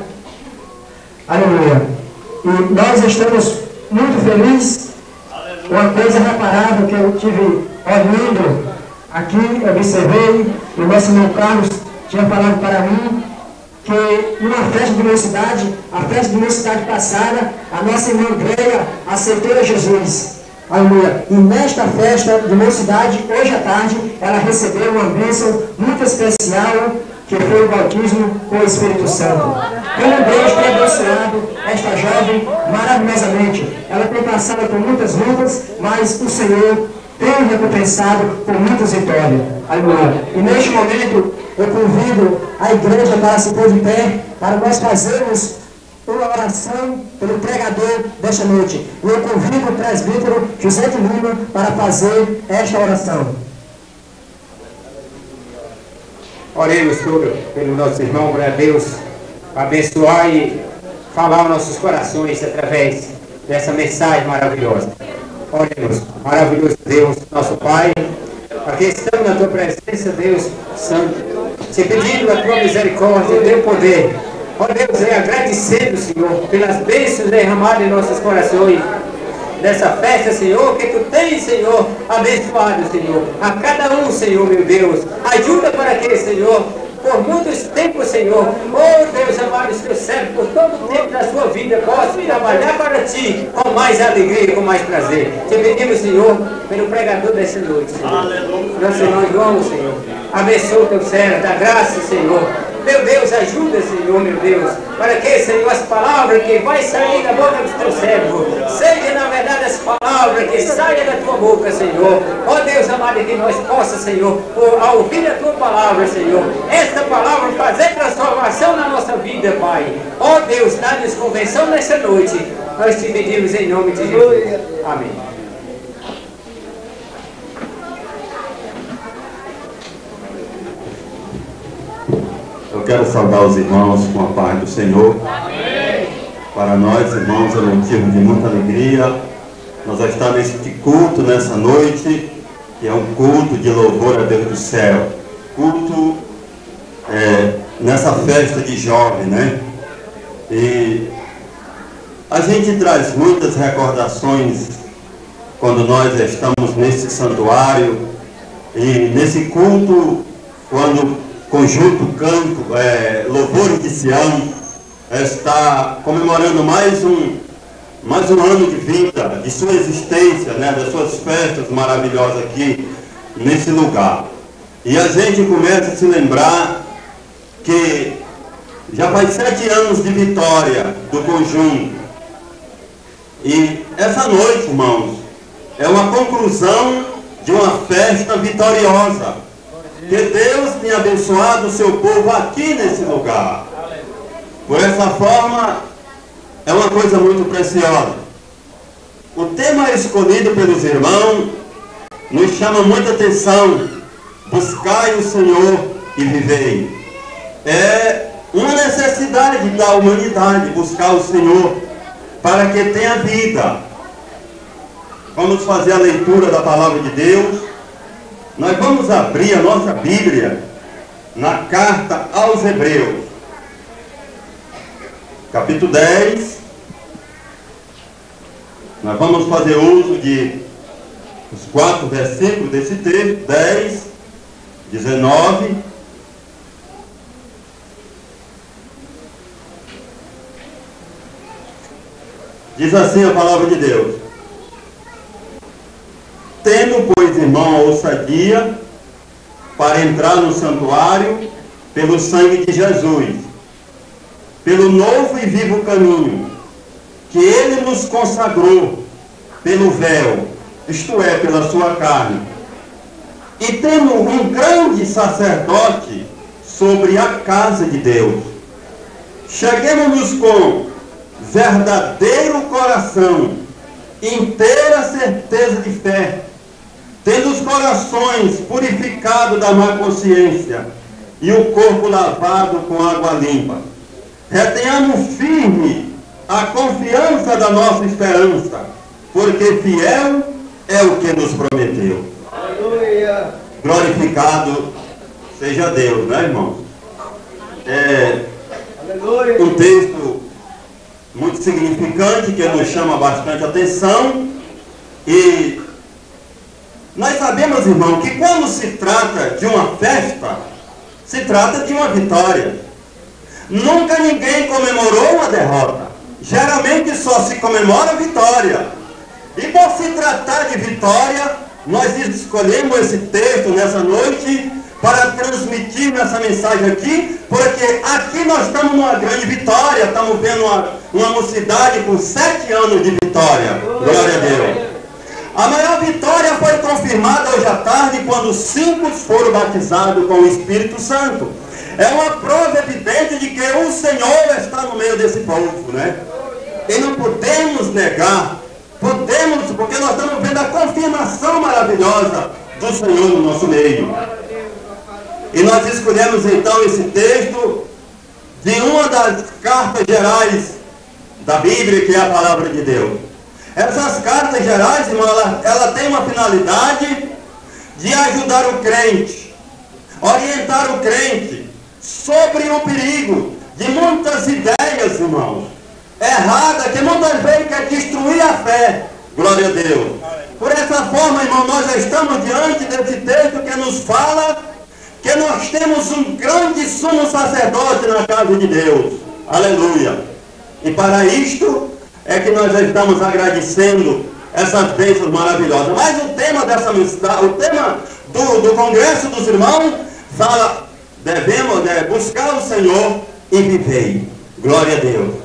Aleluia. E nós estamos muito felizes. Uma coisa reparável que eu tive olhando aqui, observei, o nosso irmão Carlos tinha falado para mim que numa festa de mocidade, a festa de mocidade passada, a nossa irmã Andréia aceitou a Jesus. Aleluia. E nesta festa de mocidade, hoje à tarde, ela recebeu uma bênção muito especial, que foi o batismo com o Espírito Santo. Como Deus tem abençoado esta jovem maravilhosamente. Ela tem passado por muitas lutas, mas o Senhor tem recompensado por muitas vitórias. Aleluia. E neste momento, eu convido a igreja para se pôr de pé, para nós fazermos uma oração pelo pregador desta noite. E eu convido o presbítero José de Lima para fazer esta oração. Oremos tudo pelo nosso irmão, para Deus abençoar e falar aos nossos corações através dessa mensagem maravilhosa. Oremos, maravilhoso Deus, nosso Pai, aqui estamos na Tua presença, Deus Santo, te pedindo a Tua misericórdia, o Teu poder. Ó Deus, é agradecendo, Senhor, pelas bênçãos derramadas em nossos corações, dessa festa, Senhor, que Tu tens, Senhor, abençoado, Senhor, a cada um, Senhor, meu Deus. Ajuda para que, Senhor, por muitos tempos, Senhor. Oh Deus amado, seu servo, por todo o tempo da sua vida, possa trabalhar para Ti com mais alegria e com mais prazer. Te pedimos, Senhor, pelo pregador dessa noite, Senhor. Nosso irmão João, Senhor. Abençoa o Teu servo, dá graça, Senhor. Meu Deus, ajuda, Senhor, meu Deus, para que, Senhor, as palavras que vai sair da boca do Teu servo, seja, na verdade, as palavras que saem da Tua boca, Senhor. Ó Deus amado, que nós possa, Senhor, ao ouvir a Tua palavra, Senhor, esta palavra fazer transformação na nossa vida, Pai. Ó Deus, dá-nos convenção nessa noite. Nós te pedimos em nome de Jesus. Amém. Eu quero saudar os irmãos com a paz do Senhor. Amém. Para nós, irmãos, é motivo de muita alegria nós estar neste culto nessa noite, que é um culto de louvor a Deus do céu. Culto é, nessa festa de jovem, né? E a gente traz muitas recordações quando nós estamos nesse santuário e nesse culto, quando conjunto canto, é, louvor de Sião, está comemorando mais um, mais um ano de vida, de sua existência, né, das suas festas maravilhosas aqui nesse lugar. E a gente começa a se lembrar que já faz sete anos de vitória do conjunto. E essa noite, irmãos, é uma conclusão de uma festa vitoriosa. Que Deus tenha abençoado o seu povo aqui nesse lugar. Por essa forma, é uma coisa muito preciosa. O tema escolhido pelos irmãos nos chama muita atenção. Buscai o Senhor e vivei. É uma necessidade da humanidade buscar o Senhor para que tenha vida. Vamos fazer a leitura da palavra de Deus. Nós vamos abrir a nossa Bíblia na carta aos Hebreus, capítulo dez. Nós vamos fazer uso de os quatro versículos desse texto, dez, dezenove, diz assim a palavra de Deus: tendo, pois, irmão, a ousadia para entrar no santuário pelo sangue de Jesus, pelo novo e vivo caminho que Ele nos consagrou pelo véu, isto é, pela sua carne, e tendo um grande sacerdote sobre a casa de Deus, cheguemos-nos com verdadeiro coração, inteira certeza de fé, tendo os corações purificados da má consciência e o corpo lavado com água limpa. Retenhamos firme a confiança da nossa esperança, porque fiel é o que nos prometeu. Aleluia! Glorificado seja Deus, né, irmãos? É um texto muito significante que nos chama bastante atenção. E nós sabemos, irmão, que quando se trata de uma festa, se trata de uma vitória. Nunca ninguém comemorou uma derrota. Geralmente só se comemora a vitória. E por se tratar de vitória, nós escolhemos esse texto nessa noite para transmitir essa mensagem aqui, porque aqui nós estamos numa grande vitória. Estamos vendo uma, uma mocidade com sete anos de vitória. Glória a Deus. A maior vitória foi confirmada hoje à tarde, quando cinco foram batizados com o Espírito Santo. É uma prova evidente de que o Senhor está no meio desse povo, né? E não podemos negar, podemos, porque nós estamos vendo a confirmação maravilhosa do Senhor no nosso meio. E nós escolhemos então esse texto de uma das cartas gerais da Bíblia, que é a palavra de Deus. Essas cartas gerais, irmão, ela, ela tem uma finalidade de ajudar o crente, orientar o crente sobre o perigo de muitas ideias, irmãos, erradas, que muitas vezes quer destruir a fé. Glória a Deus. Por essa forma, irmão, nós já estamos diante desse texto que nos fala que nós temos um grande sumo sacerdote na casa de Deus. Aleluia. E para isto é que nós já estamos agradecendo essas bênçãos maravilhosas. Mas o tema dessa mensagem, o tema do, do Congresso dos Irmãos, fala, devemos né, buscar o Senhor e viver. Glória a Deus.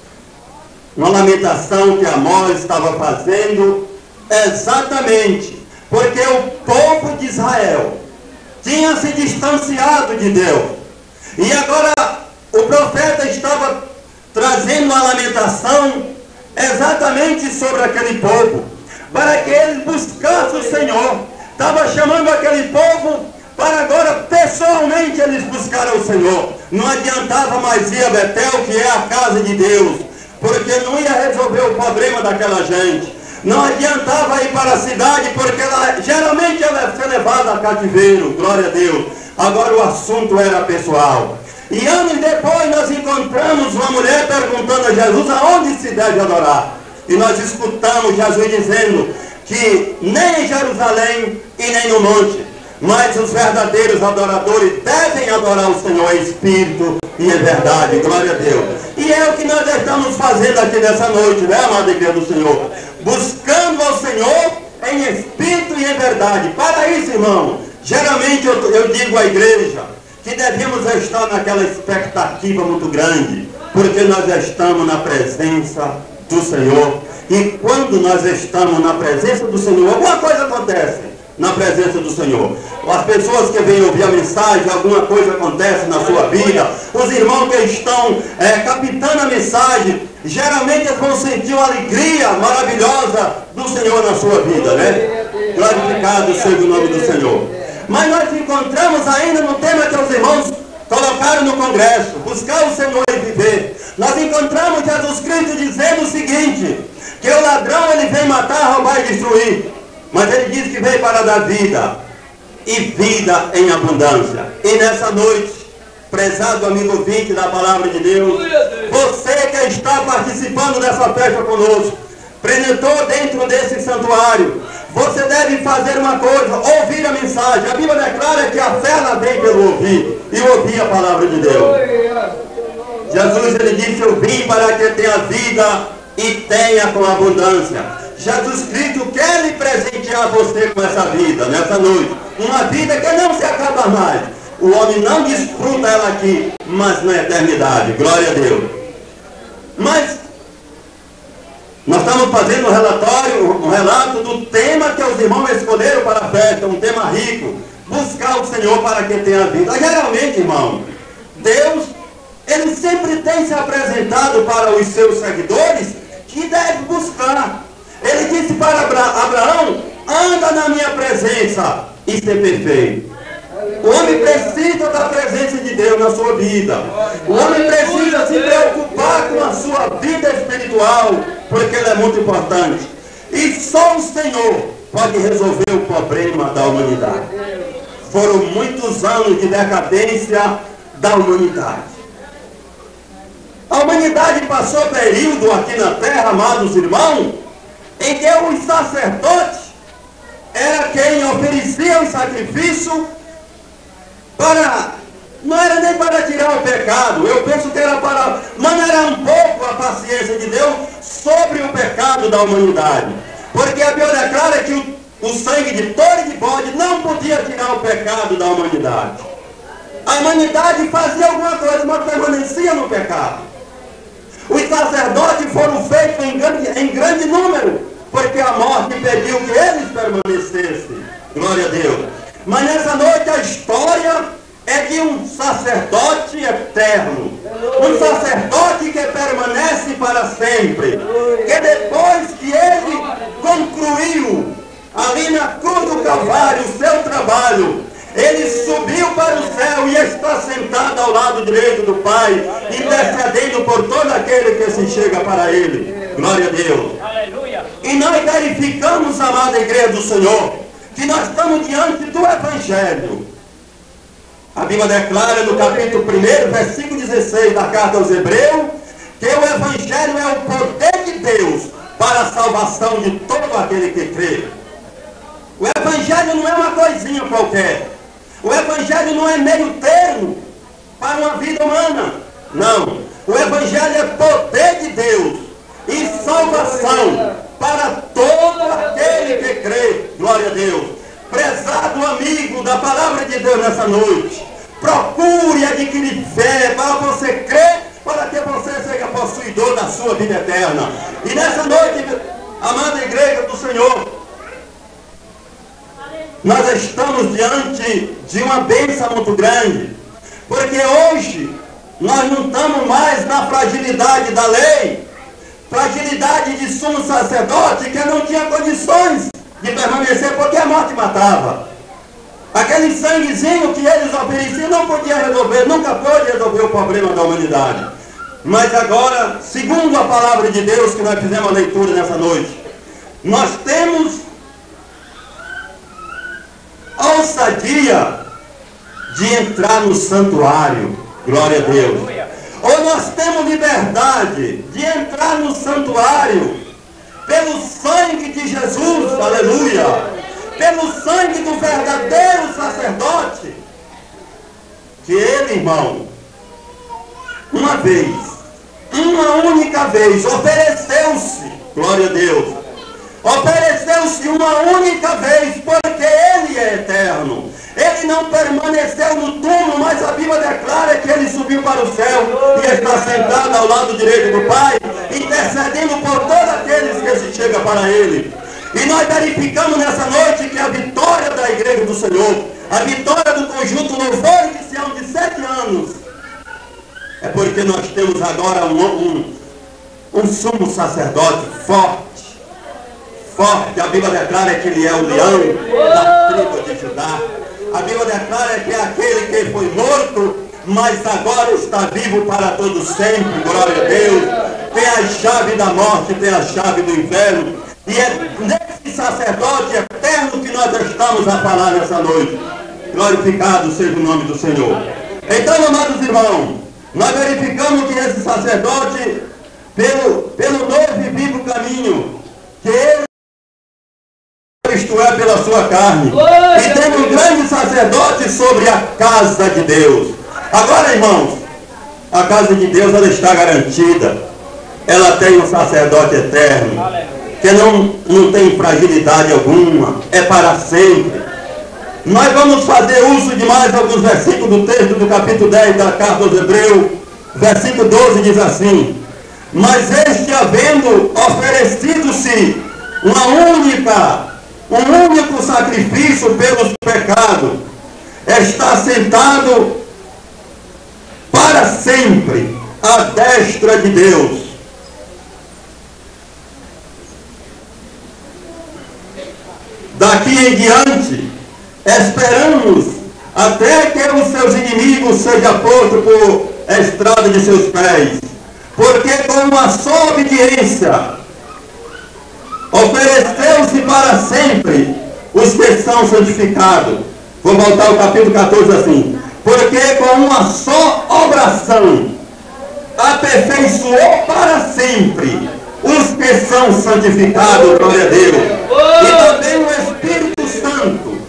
Uma lamentação que Amós estava fazendo, exatamente porque o povo de Israel tinha se distanciado de Deus. E agora o profeta estava trazendo uma lamentação exatamente sobre aquele povo, para que eles buscassem o Senhor. Estava chamando aquele povo para agora pessoalmente eles buscaram o Senhor. Não adiantava mais ir a Betel, que é a casa de Deus, porque não ia resolver o problema daquela gente. Não adiantava ir para a cidade, porque ela geralmente ela ia ser levada a cativeiro. Glória a Deus. Agora o assunto era pessoal. E anos depois nós encontramos uma mulher perguntando a Jesus aonde se deve adorar. E nós escutamos Jesus dizendo que nem em Jerusalém e nem no monte, mas os verdadeiros adoradores devem adorar o Senhor em espírito e em verdade. Glória a Deus. E é o que nós estamos fazendo aqui nessa noite, né, amada igreja do Senhor? Buscando ao Senhor em espírito e em verdade. Para isso, irmão, geralmente eu, eu digo à igreja que devemos estar naquela expectativa muito grande, porque nós estamos na presença do Senhor. E quando nós estamos na presença do Senhor, alguma coisa acontece na presença do Senhor. As pessoas que vêm ouvir a mensagem, alguma coisa acontece na sua vida. Os irmãos que estão é, captando a mensagem, geralmente eles vão sentir uma alegria maravilhosa do Senhor na sua vida, né? Glorificado seja o nome do Senhor. Mas nós encontramos ainda no tema que os irmãos colocaram no congresso, buscar o Senhor e viver. Nós encontramos Jesus Cristo dizendo o seguinte, que o ladrão ele vem matar, roubar e destruir, mas ele diz que veio para dar vida, e vida em abundância. E nessa noite, prezado amigo ouvinte da palavra de Deus, você que está participando dessa festa conosco, penetrou dentro desse santuário, você deve fazer uma coisa, ouvir a mensagem. A Bíblia declara que a fé ela vem pelo ouvir, e ouvir a palavra de Deus. Jesus ele disse, eu vim para que tenha vida e tenha com abundância. Jesus Cristo quer lhe presentear você com essa vida, nessa noite. Uma vida que não se acaba mais. O homem não desfruta ela aqui, mas na eternidade. Glória a Deus. Mas nós estamos fazendo um relatório, um relato do tema que os irmãos escolheram para a festa, um tema rico. Buscar o Senhor para que tenha vida. Geralmente, irmão, Deus, ele sempre tem se apresentado para os seus seguidores que deve buscar. Ele disse para Abraão, anda na minha presença e ser perfeito. O homem precisa da presença de Deus na sua vida. O homem precisa se preocupar com a sua vida espiritual, porque ela é muito importante. E só o Senhor pode resolver o problema da humanidade. Foram muitos anos de decadência da humanidade. A humanidade passou período aqui na terra, amados irmãos, em que os sacerdotes era quem oferecia o sacrifício para, não era nem para tirar o pecado, eu penso que era para maneirar um pouco a paciência de Deus sobre o pecado da humanidade. Porque a Bíblia declara que o, o sangue de touro e de bode não podia tirar o pecado da humanidade. A humanidade fazia alguma coisa, mas permanecia no pecado. Os sacerdotes foram feitos em grande, em grande número, porque a morte impediu que eles permanecessem. Glória a Deus. Mas nessa noite a história é de um sacerdote eterno. Um sacerdote que permanece para sempre. Que depois que ele concluiu ali na cruz do Calvário o seu trabalho, ele subiu para o céu e está sentado ao lado direito do Pai, intercedendo por todo aquele que se chega para ele. Glória a Deus. Aleluia. E nós verificamos, amada igreja do Senhor, que nós estamos diante do Evangelho. A Bíblia declara no capítulo primeiro, versículo dezesseis da carta aos Hebreus, que o Evangelho é o poder de Deus para a salvação de todo aquele que crê. O Evangelho não é uma coisinha qualquer. O Evangelho não é meio termo para uma vida humana. Não. O Evangelho é poder de Deus e salvação para todo aquele que crê. Glória a Deus. Prezado amigo da palavra de Deus nessa noite, procure adquirir fé para você crer, para que você seja possuidor da sua vida eterna. E nessa noite, amada igreja do Senhor, nós estamos diante de uma bênção muito grande, porque hoje nós não estamos mais na fragilidade da lei, fragilidade de sumo sacerdote que não tinha condições de permanecer porque a morte matava. Aquele sanguezinho que eles ofereciam não podia resolver, nunca pôde resolver o problema da humanidade. Mas agora, segundo a palavra de Deus que nós fizemos a leitura nessa noite, nós temos a ousadia de entrar no santuário. Glória a Deus. Ou nós temos liberdade de entrar no santuário pelo sangue de Jesus, aleluia, pelo sangue do verdadeiro sacerdote, que ele, irmão, uma vez, uma única vez, ofereceu-se, glória a Deus, ofereceu-se uma única vez, porque ele é eterno. Ele não permaneceu no túmulo, mas a Bíblia declara que ele subiu para o céu e está sentado ao lado direito do Pai, intercedendo por todos aqueles que se chegam para ele. E nós verificamos nessa noite que a vitória da igreja do Senhor, a vitória do conjunto Louvor de Sião de sete anos, é porque nós temos agora um, um, um sumo sacerdote forte, forte. A Bíblia declara que ele é o leão da tribo de Judá. A Bíblia declara que é aquele que foi morto, mas agora está vivo para todo sempre, glória a Deus. Tem a chave da morte, tem a chave do inferno. E é nesse sacerdote eterno que nós estamos a falar nessa noite. Glorificado seja o nome do Senhor. Então, amados irmãos, nós verificamos que esse sacerdote, pelo, pelo novo e vivo caminho, que ele, isto é, pela sua carne, e tem um grande sacerdote sobre a casa de Deus. Agora, irmãos, a casa de Deus, ela está garantida. Ela tem um sacerdote eterno, que não, não tem fragilidade alguma, é para sempre. Nós vamos fazer uso de mais alguns versículos do texto do capítulo dez da carta aos Hebreus, versículo doze diz assim: mas este, havendo oferecido-se uma única, um único sacrifício pelos pecados, está sentado para sempre à destra de Deus. Daqui em diante, esperamos até que os seus inimigos sejam postos por estrada de seus pés, porque com uma só obediência ofereceu-se para sempre os que são santificados. Vou voltar ao capítulo catorze assim: porque com uma só oração aperfeiçoou para sempre os que são santificados, glória a Deus. E também o Espírito Santo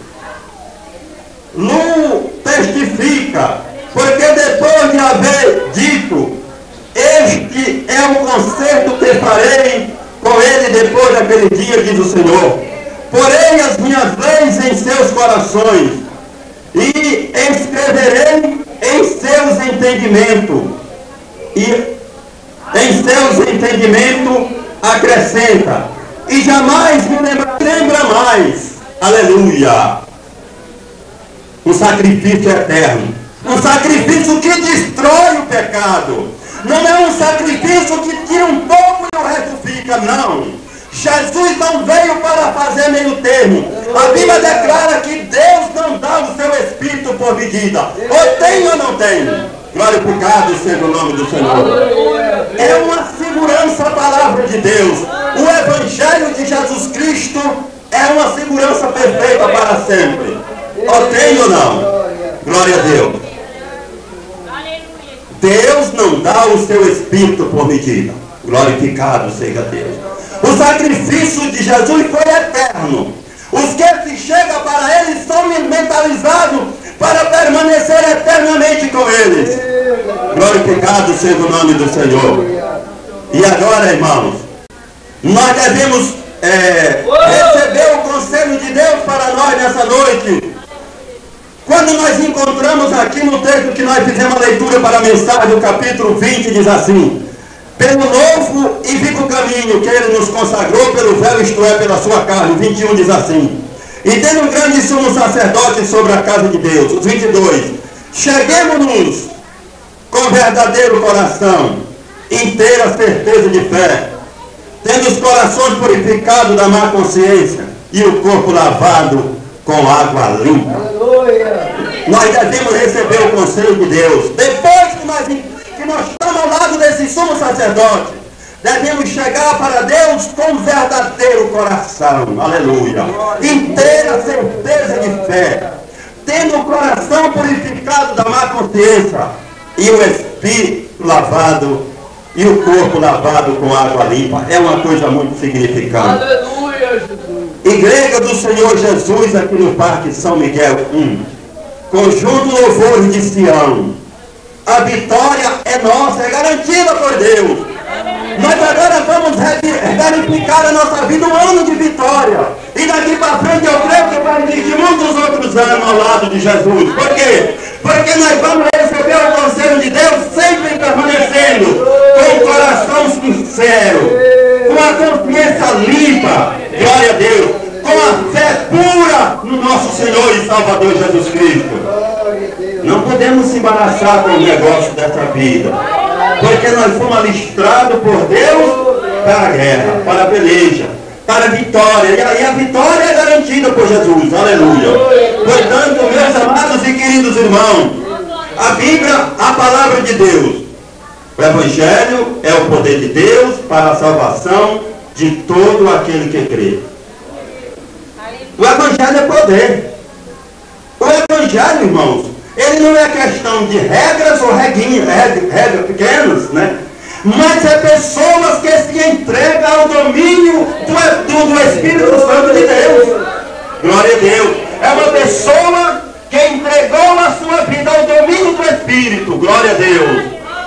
no testifica, porque depois de haver dito: este é o concerto que farei com ele depois daquele dia, diz o Senhor, porei as minhas leis em seus corações e escreverei em seus entendimentos, e em seus entendimentos acrescenta, e jamais me lembra, lembra mais, aleluia, um sacrifício eterno, um sacrifício que destrói o pecado, não é um sacrifício que tira um pouco e o resto fica, não. Jesus não veio para fazer meio termo. A Bíblia declara que Deus não dá o seu Espírito por medida. Ou tem ou não tem? Glorificado seja o nome do Senhor. É uma segurança a palavra de Deus. O Evangelho de Jesus Cristo é uma segurança perfeita para sempre. Ou tem ou não? Glória a Deus. Deus não dá o seu Espírito por medida. Glorificado seja Deus. O sacrifício de Jesus foi eterno. Os que se chegam para ele são mentalizados para permanecer eternamente com eles. Glorificado seja o nome do Senhor. E agora, irmãos, nós devemos é, receber o conselho de Deus para nós nessa noite. Quando nós encontramos aqui no texto que nós fizemos a leitura para a mensagem, o capítulo vinte diz assim: pelo novo e vivo caminho que ele nos consagrou pelo véu, isto é, pela sua carne. O vinte e um diz assim: e tendo um grande sumo sacerdote sobre a casa de Deus. Os vinte e dois: cheguemos-nos com verdadeiro coração, inteira certeza de fé, tendo os corações purificados da má consciência e o corpo lavado com água limpa. Aleluia. Nós devemos receber o conselho de Deus. Depois que nós, que nós estamos ao lado desse sumo sacerdote, devemos chegar para Deus com verdadeiro coração. Aleluia. Inteira certeza de fé, tendo o coração purificado da má consciência e o espírito lavado e o corpo lavado com água limpa. É uma coisa muito significante. Aleluia, Jesus. Igreja do Senhor Jesus aqui no Parque São Miguel um. Conjunto Louvores de Sião. A vitória é nossa, é garantida por Deus. Nós agora vamos verificar a nossa vida um ano de vitória. E daqui para frente eu creio que vai existir muitos outros anos ao lado de Jesus. Por quê? Porque nós vamos receber o conselho de Deus sempre permanecendo com o coração sincero, com a consciência limpa, glória a Deus, com a fé pura no nosso Senhor e Salvador Jesus Cristo. Não podemos se embaraçar com o negócio dessa vida, porque nós fomos alistrados por Deus para a guerra, para a peleja, para a vitória. E aí a vitória é garantida por Jesus. Aleluia. Portanto, meus amados e queridos irmãos, a Bíblia, a palavra de Deus, o Evangelho é o poder de Deus para a salvação de todo aquele que crê. O Evangelho é poder. O Evangelho, irmãos, ele não é questão de regras ou reguinhas, regras pequenas, né? Mas é pessoas que se entregam ao domínio do, do, do Espírito Santo de Deus. Glória a Deus. É uma pessoa que entregou a sua vida ao domínio do Espírito. Glória a Deus.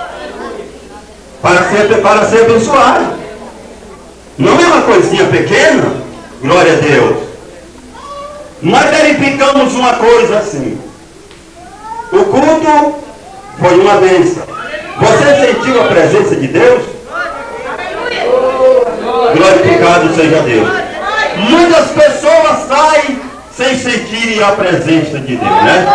Para ser, para ser abençoado. Não é uma coisinha pequena. Glória a Deus. Nós verificamos uma coisa assim. O culto foi uma bênção. Você sentiu a presença de Deus? Glorificado seja Deus. Muitas pessoas saem sem sentir a presença de Deus, né?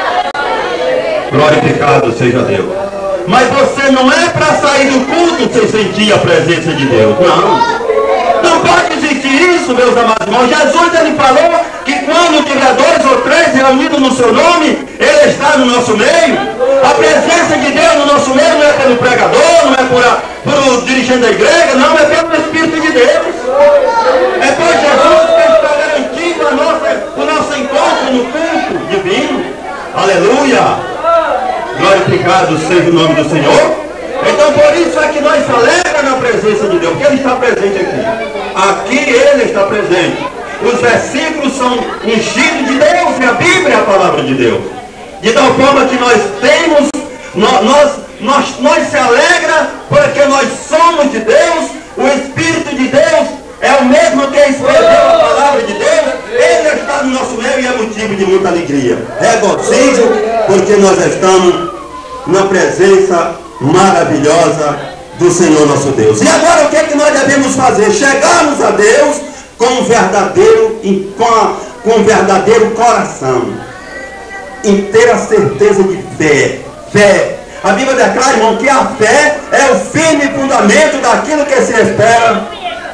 Glorificado seja Deus. Mas você não é para sair do culto sem sentir a presença de Deus, não. Não pode existir isso, meus amados irmãos. Jesus, ele falou que quando tiver dois ou três reunidos no seu nome, ele está no nosso meio. A presença de Deus no nosso meio não é pelo pregador, não é por, a, por o dirigente da igreja, não, é pelo Espírito de Deus. É por Jesus que está garantindo a nossa, o nosso encontro no culto divino. Aleluia! Glorificado seja o nome do Senhor. Então por isso é que nós alegramos na presença de Deus, porque Ele está presente aqui. Aqui Ele está presente. Os versículos são ungidos de Deus e a Bíblia é a palavra de Deus. De tal forma que nós temos, nós, nós, nós, nós se alegra porque nós somos de Deus. O Espírito de Deus é o mesmo que escreveu a palavra de Deus. Ele está no nosso meio e é motivo de muita alegria. Regozijo porque nós estamos na presença maravilhosa do Senhor nosso Deus. E agora o que é que nós devemos fazer? Chegarmos a Deus com um verdadeiro, com, a, com um verdadeiro coração, inteira certeza de fé. Fé. A Bíblia declara, irmão, que a fé é o firme fundamento daquilo que se espera.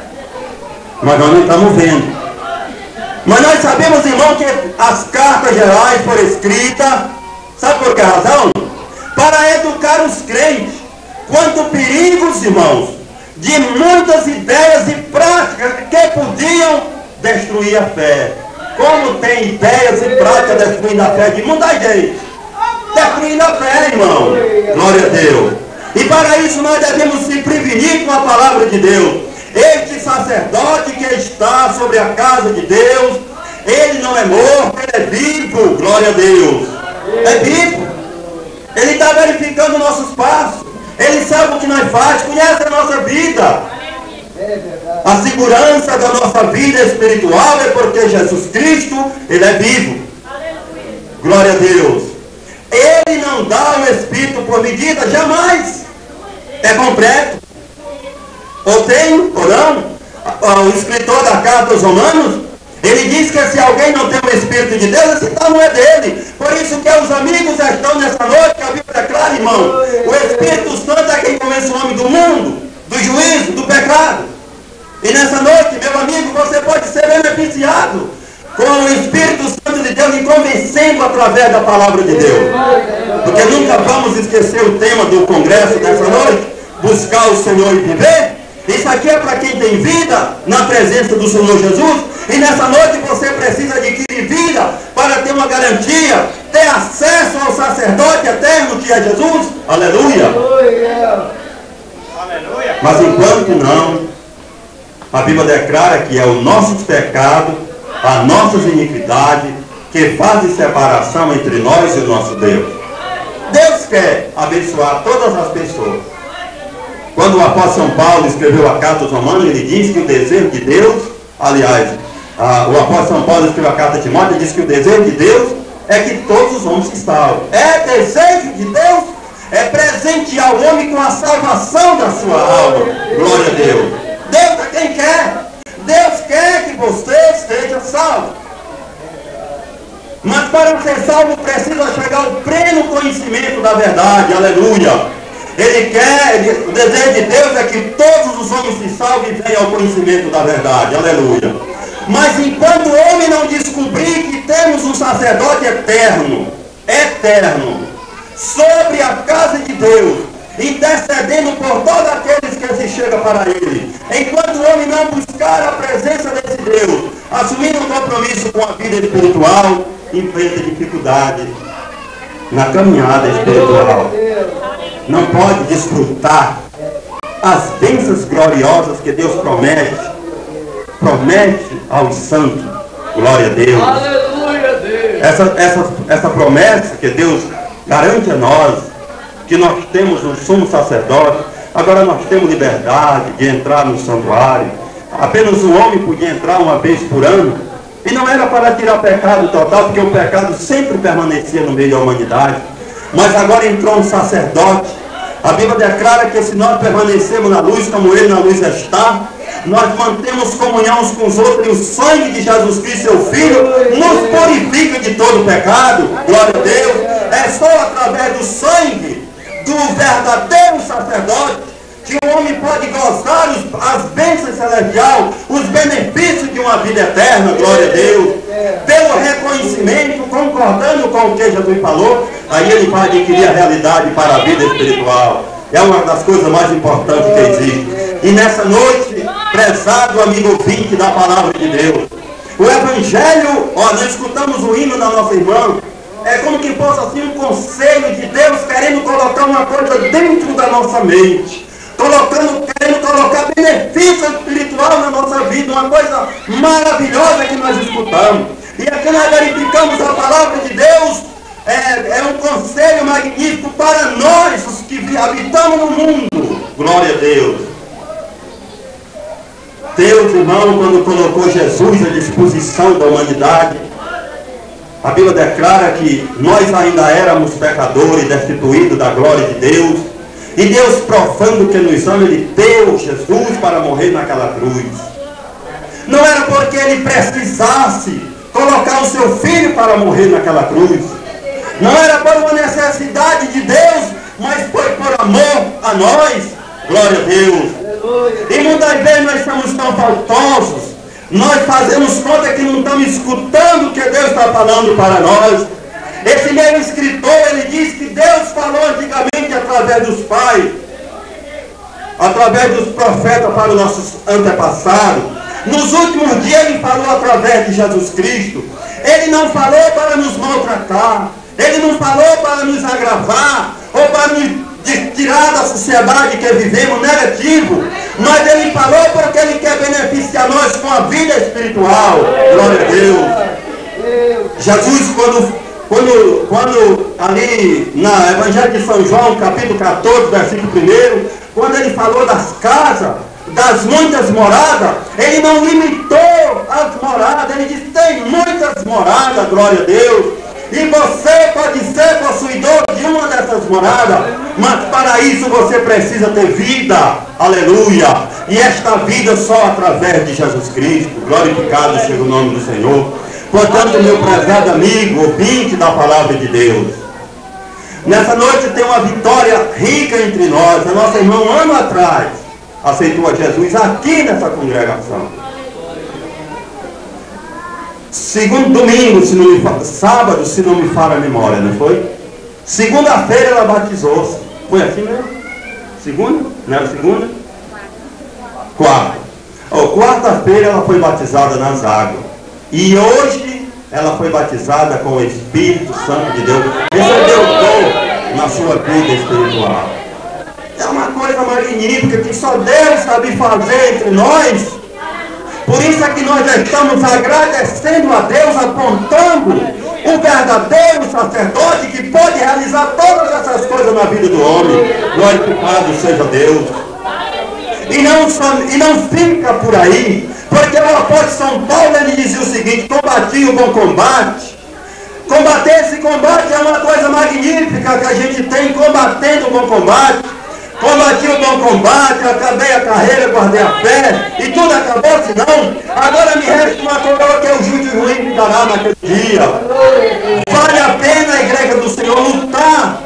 Mas nós não estamos vendo. Mas nós sabemos, irmão, que as cartas gerais foram escritas, sabe por que razão? Para educar os crentes quanto perigos, irmãos, de muitas ideias e práticas que podiam destruir a fé. Como tem ideias e práticas destruindo a fé de muita gente. Destruindo a fé, irmão. Glória a Deus. E para isso nós devemos se prevenir com a palavra de Deus. Este sacerdote que está sobre a casa de Deus, ele não é morto, ele é vivo. Glória a Deus. É vivo. Ele está verificando nossos passos. Ele sabe o que nós fazemos, conhece a nossa vida. A segurança da nossa vida espiritual é porque Jesus Cristo, Ele é vivo. Glória a Deus. Ele não dá o Espírito por medida, jamais. É completo. Ou tem, ou não. O escritor da carta aos Romanos, ele diz que se alguém não tem o Espírito de Deus, esse tal não é dele. Por isso que os amigos estão nessa noite, que a Bíblia é clara, irmão. O Espírito Santo é quem convence o homem do mundo, do juízo, do pecado. E nessa noite, meu amigo, você pode ser beneficiado com o Espírito Santo de Deus e convencendo através da palavra de Deus. Porque nunca vamos esquecer o tema do congresso dessa noite, buscar o Senhor e viver. Isso aqui é para quem tem vida na presença do Senhor Jesus. E nessa noite você precisa adquirir vida para ter uma garantia, ter acesso ao sacerdote eterno que é Jesus. Aleluia. Mas enquanto não, a Bíblia declara que é o nosso pecado, as nossas iniquidades, que fazem separação entre nós e o nosso Deus. Deus quer abençoar todas as pessoas. Quando o apóstolo São Paulo escreveu a carta aos Romanos, ele diz que o desejo de Deus, aliás, a, o apóstolo São Paulo escreveu a carta a Timóteo e diz que o desejo de Deus é que todos os homens se salvem. É desejo de Deus, é presentear o homem com a salvação da sua alma. Glória a Deus. Deus é quem quer. Deus quer que você seja salvo. Mas para ser salvo precisa chegar ao pleno conhecimento da verdade. Aleluia. Ele quer, ele, o desejo de Deus é que todos os homens se salvem e venham ao conhecimento da verdade. Aleluia. Mas enquanto o homem não descobrir que temos um sacerdote eterno, eterno, sobre a casa de Deus, intercedendo por todos aqueles que se chegam para ele, enquanto o homem não buscar a presença desse Deus, assumindo um compromisso com a vida espiritual, enfrenta dificuldades na caminhada espiritual. Não pode desfrutar as bênçãos gloriosas que Deus promete, promete aos santos. Glória a Deus. Aleluia, Deus. Essa, essa, essa promessa que Deus garante a nós, que nós temos um sumo sacerdote, agora nós temos liberdade de entrar no santuário. Apenas o homem podia entrar uma vez por ano, e não era para tirar pecado total, porque o pecado sempre permanecia no meio da humanidade. Mas agora entrou um sacerdote. A Bíblia declara que se nós permanecemos na luz como Ele na luz está, nós mantemos comunhão uns com os outros, e o sangue de Jesus Cristo, seu Filho, nos purifica de todo pecado. Glória a Deus. É só através do sangue do verdadeiro sacerdote que o homem pode gozar os, as bênçãos celestiais, os benefícios de uma vida eterna. Glória a Deus. Pelo reconhecimento, concordando com o que Jesus falou, aí ele vai adquirir a realidade para a vida espiritual. É uma das coisas mais importantes que existe. E nessa noite, prezado amigo ouvinte da palavra de Deus, o Evangelho, ó, nós escutamos o hino da nossa irmã, é como que fosse assim um conselho de Deus querendo colocar uma coisa dentro da nossa mente, colocando, querendo colocar benefício espiritual na nossa vida, uma coisa maravilhosa que nós escutamos. E aqui nós verificamos a palavra de Deus, é, é um conselho magnífico para nós, os que habitamos no mundo. Glória a Deus. Deus, irmão, quando colocou Jesus à disposição da humanidade, a Bíblia declara que nós ainda éramos pecadores, destituídos da glória de Deus. E Deus, provando que nos ama, Ele deu Jesus para morrer naquela cruz. Não era porque Ele precisasse colocar o seu Filho para morrer naquela cruz. Não era por uma necessidade de Deus, mas foi por amor a nós. Glória a Deus. E muitas vezes nós estamos tão faltosos, nós fazemos conta que não estamos escutando o que Deus está falando para nós. Esse mesmo escritor, ele diz que Deus falou antigamente através dos pais, através dos profetas para os nossos antepassados. Nos últimos dias ele falou através de Jesus Cristo. Ele não falou para nos maltratar, ele não falou para nos agravar, ou para nos tirar da sociedade que vivemos negativo, mas ele falou porque ele quer beneficiar nós com a vida espiritual. Glória a Deus. Jesus, quando Quando, quando ali na Evangelho de São João, capítulo quatorze, versículo um, quando ele falou das casas, das muitas moradas, ele não limitou as moradas, ele disse, tem muitas moradas, glória a Deus, e você pode ser possuidor de uma dessas moradas, mas para isso você precisa ter vida, aleluia, e esta vida só através de Jesus Cristo, glorificado seja o nome do Senhor. Portanto, meu prezado amigo, ouvinte da palavra de Deus, nessa noite tem uma vitória rica entre nós. A nossa irmã, um ano atrás, aceitou a Jesus aqui nessa congregação. Segundo domingo, se não me fa... sábado, se não me falha a memória, não foi? Segunda-feira ela batizou-se. Foi assim mesmo? Segunda? Não era segunda? Quarta. Oh, quarta-feira ela foi batizada nas águas. E hoje ela foi batizada com o Espírito Santo de Deus. Recebeu dom na sua vida espiritual. É uma coisa magnífica que só Deus sabe fazer entre nós. Por isso é que nós estamos agradecendo a Deus, apontando o verdadeiro sacerdote que pode realizar todas essas coisas na vida do homem. Glorificado seja Deus. E não, só, e não fica por aí, porque o apóstolo São Paulo ele dizia o seguinte: combati o bom combate. Combater esse combate é uma coisa magnífica que a gente tem, combatendo o bom combate. Combati o bom combate, acabei a carreira, guardei a fé, e tudo acabou, senão agora me resta uma coroa que é o justo ruim me dará naquele dia. Vale a pena a igreja do Senhor lutar,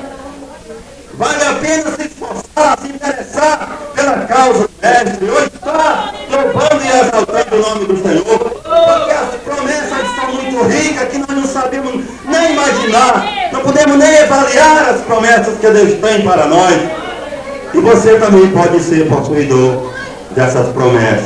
vale a pena se esforçar, se interessar pela causa do mestre. Hoje está louvando e exaltando o nome do Senhor, porque as promessas são muito ricas que nós não sabemos nem imaginar, não podemos nem avaliar as promessas que Deus tem para nós. E você também pode ser possuidor dessas promessas.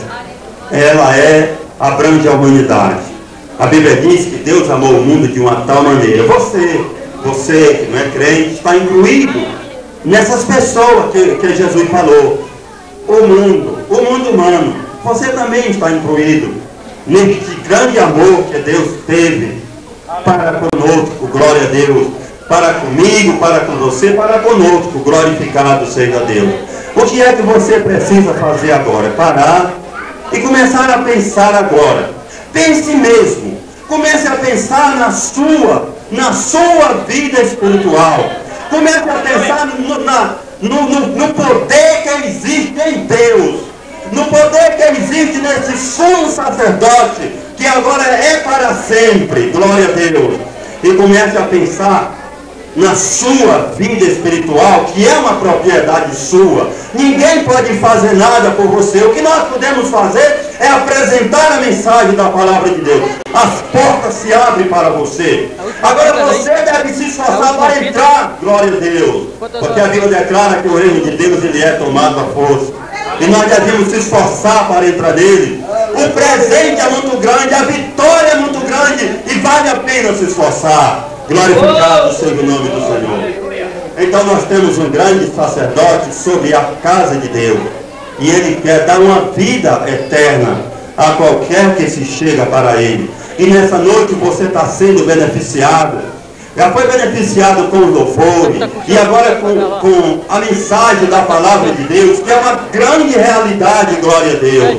Ela é, abrange a humanidade. A Bíblia diz que Deus amou o mundo de uma tal maneira. Você, você que não é crente, está incluído nessas pessoas que, que Jesus falou. O mundo, o mundo humano. Você também está incluído neste grande amor que Deus teve para conosco. Glória a Deus. Para comigo, para com você, para conosco, glorificado seja Deus. O que é que você precisa fazer agora? Parar e começar a pensar agora. Pense mesmo, comece a pensar na sua, na sua vida espiritual. Comece a pensar no, na, no, no, no poder que existe em Deus, no poder que existe nesse sumo sacerdote, que agora é para sempre, glória a Deus. E comece a pensar na sua vida espiritual, que é uma propriedade sua. Ninguém pode fazer nada por você. O que nós podemos fazer é apresentar a mensagem da palavra de Deus. As portas se abrem para você. Agora você deve se esforçar para entrar, glória a Deus, porque a Bíblia declara que o reino de Deus ele é tomado à força, e nós devemos se esforçar para entrar nele. O presente é muito grande, a vitória é muito grande, e vale a pena se esforçar. Glorificado seja o nome do Senhor. Então nós temos um grande sacerdote sobre a casa de Deus, e ele quer dar uma vida eterna a qualquer que se chega para ele. E nessa noite você está sendo beneficiado. Já foi beneficiado com o louvor e agora com, com a mensagem da palavra de Deus, que é uma grande realidade, glória a Deus.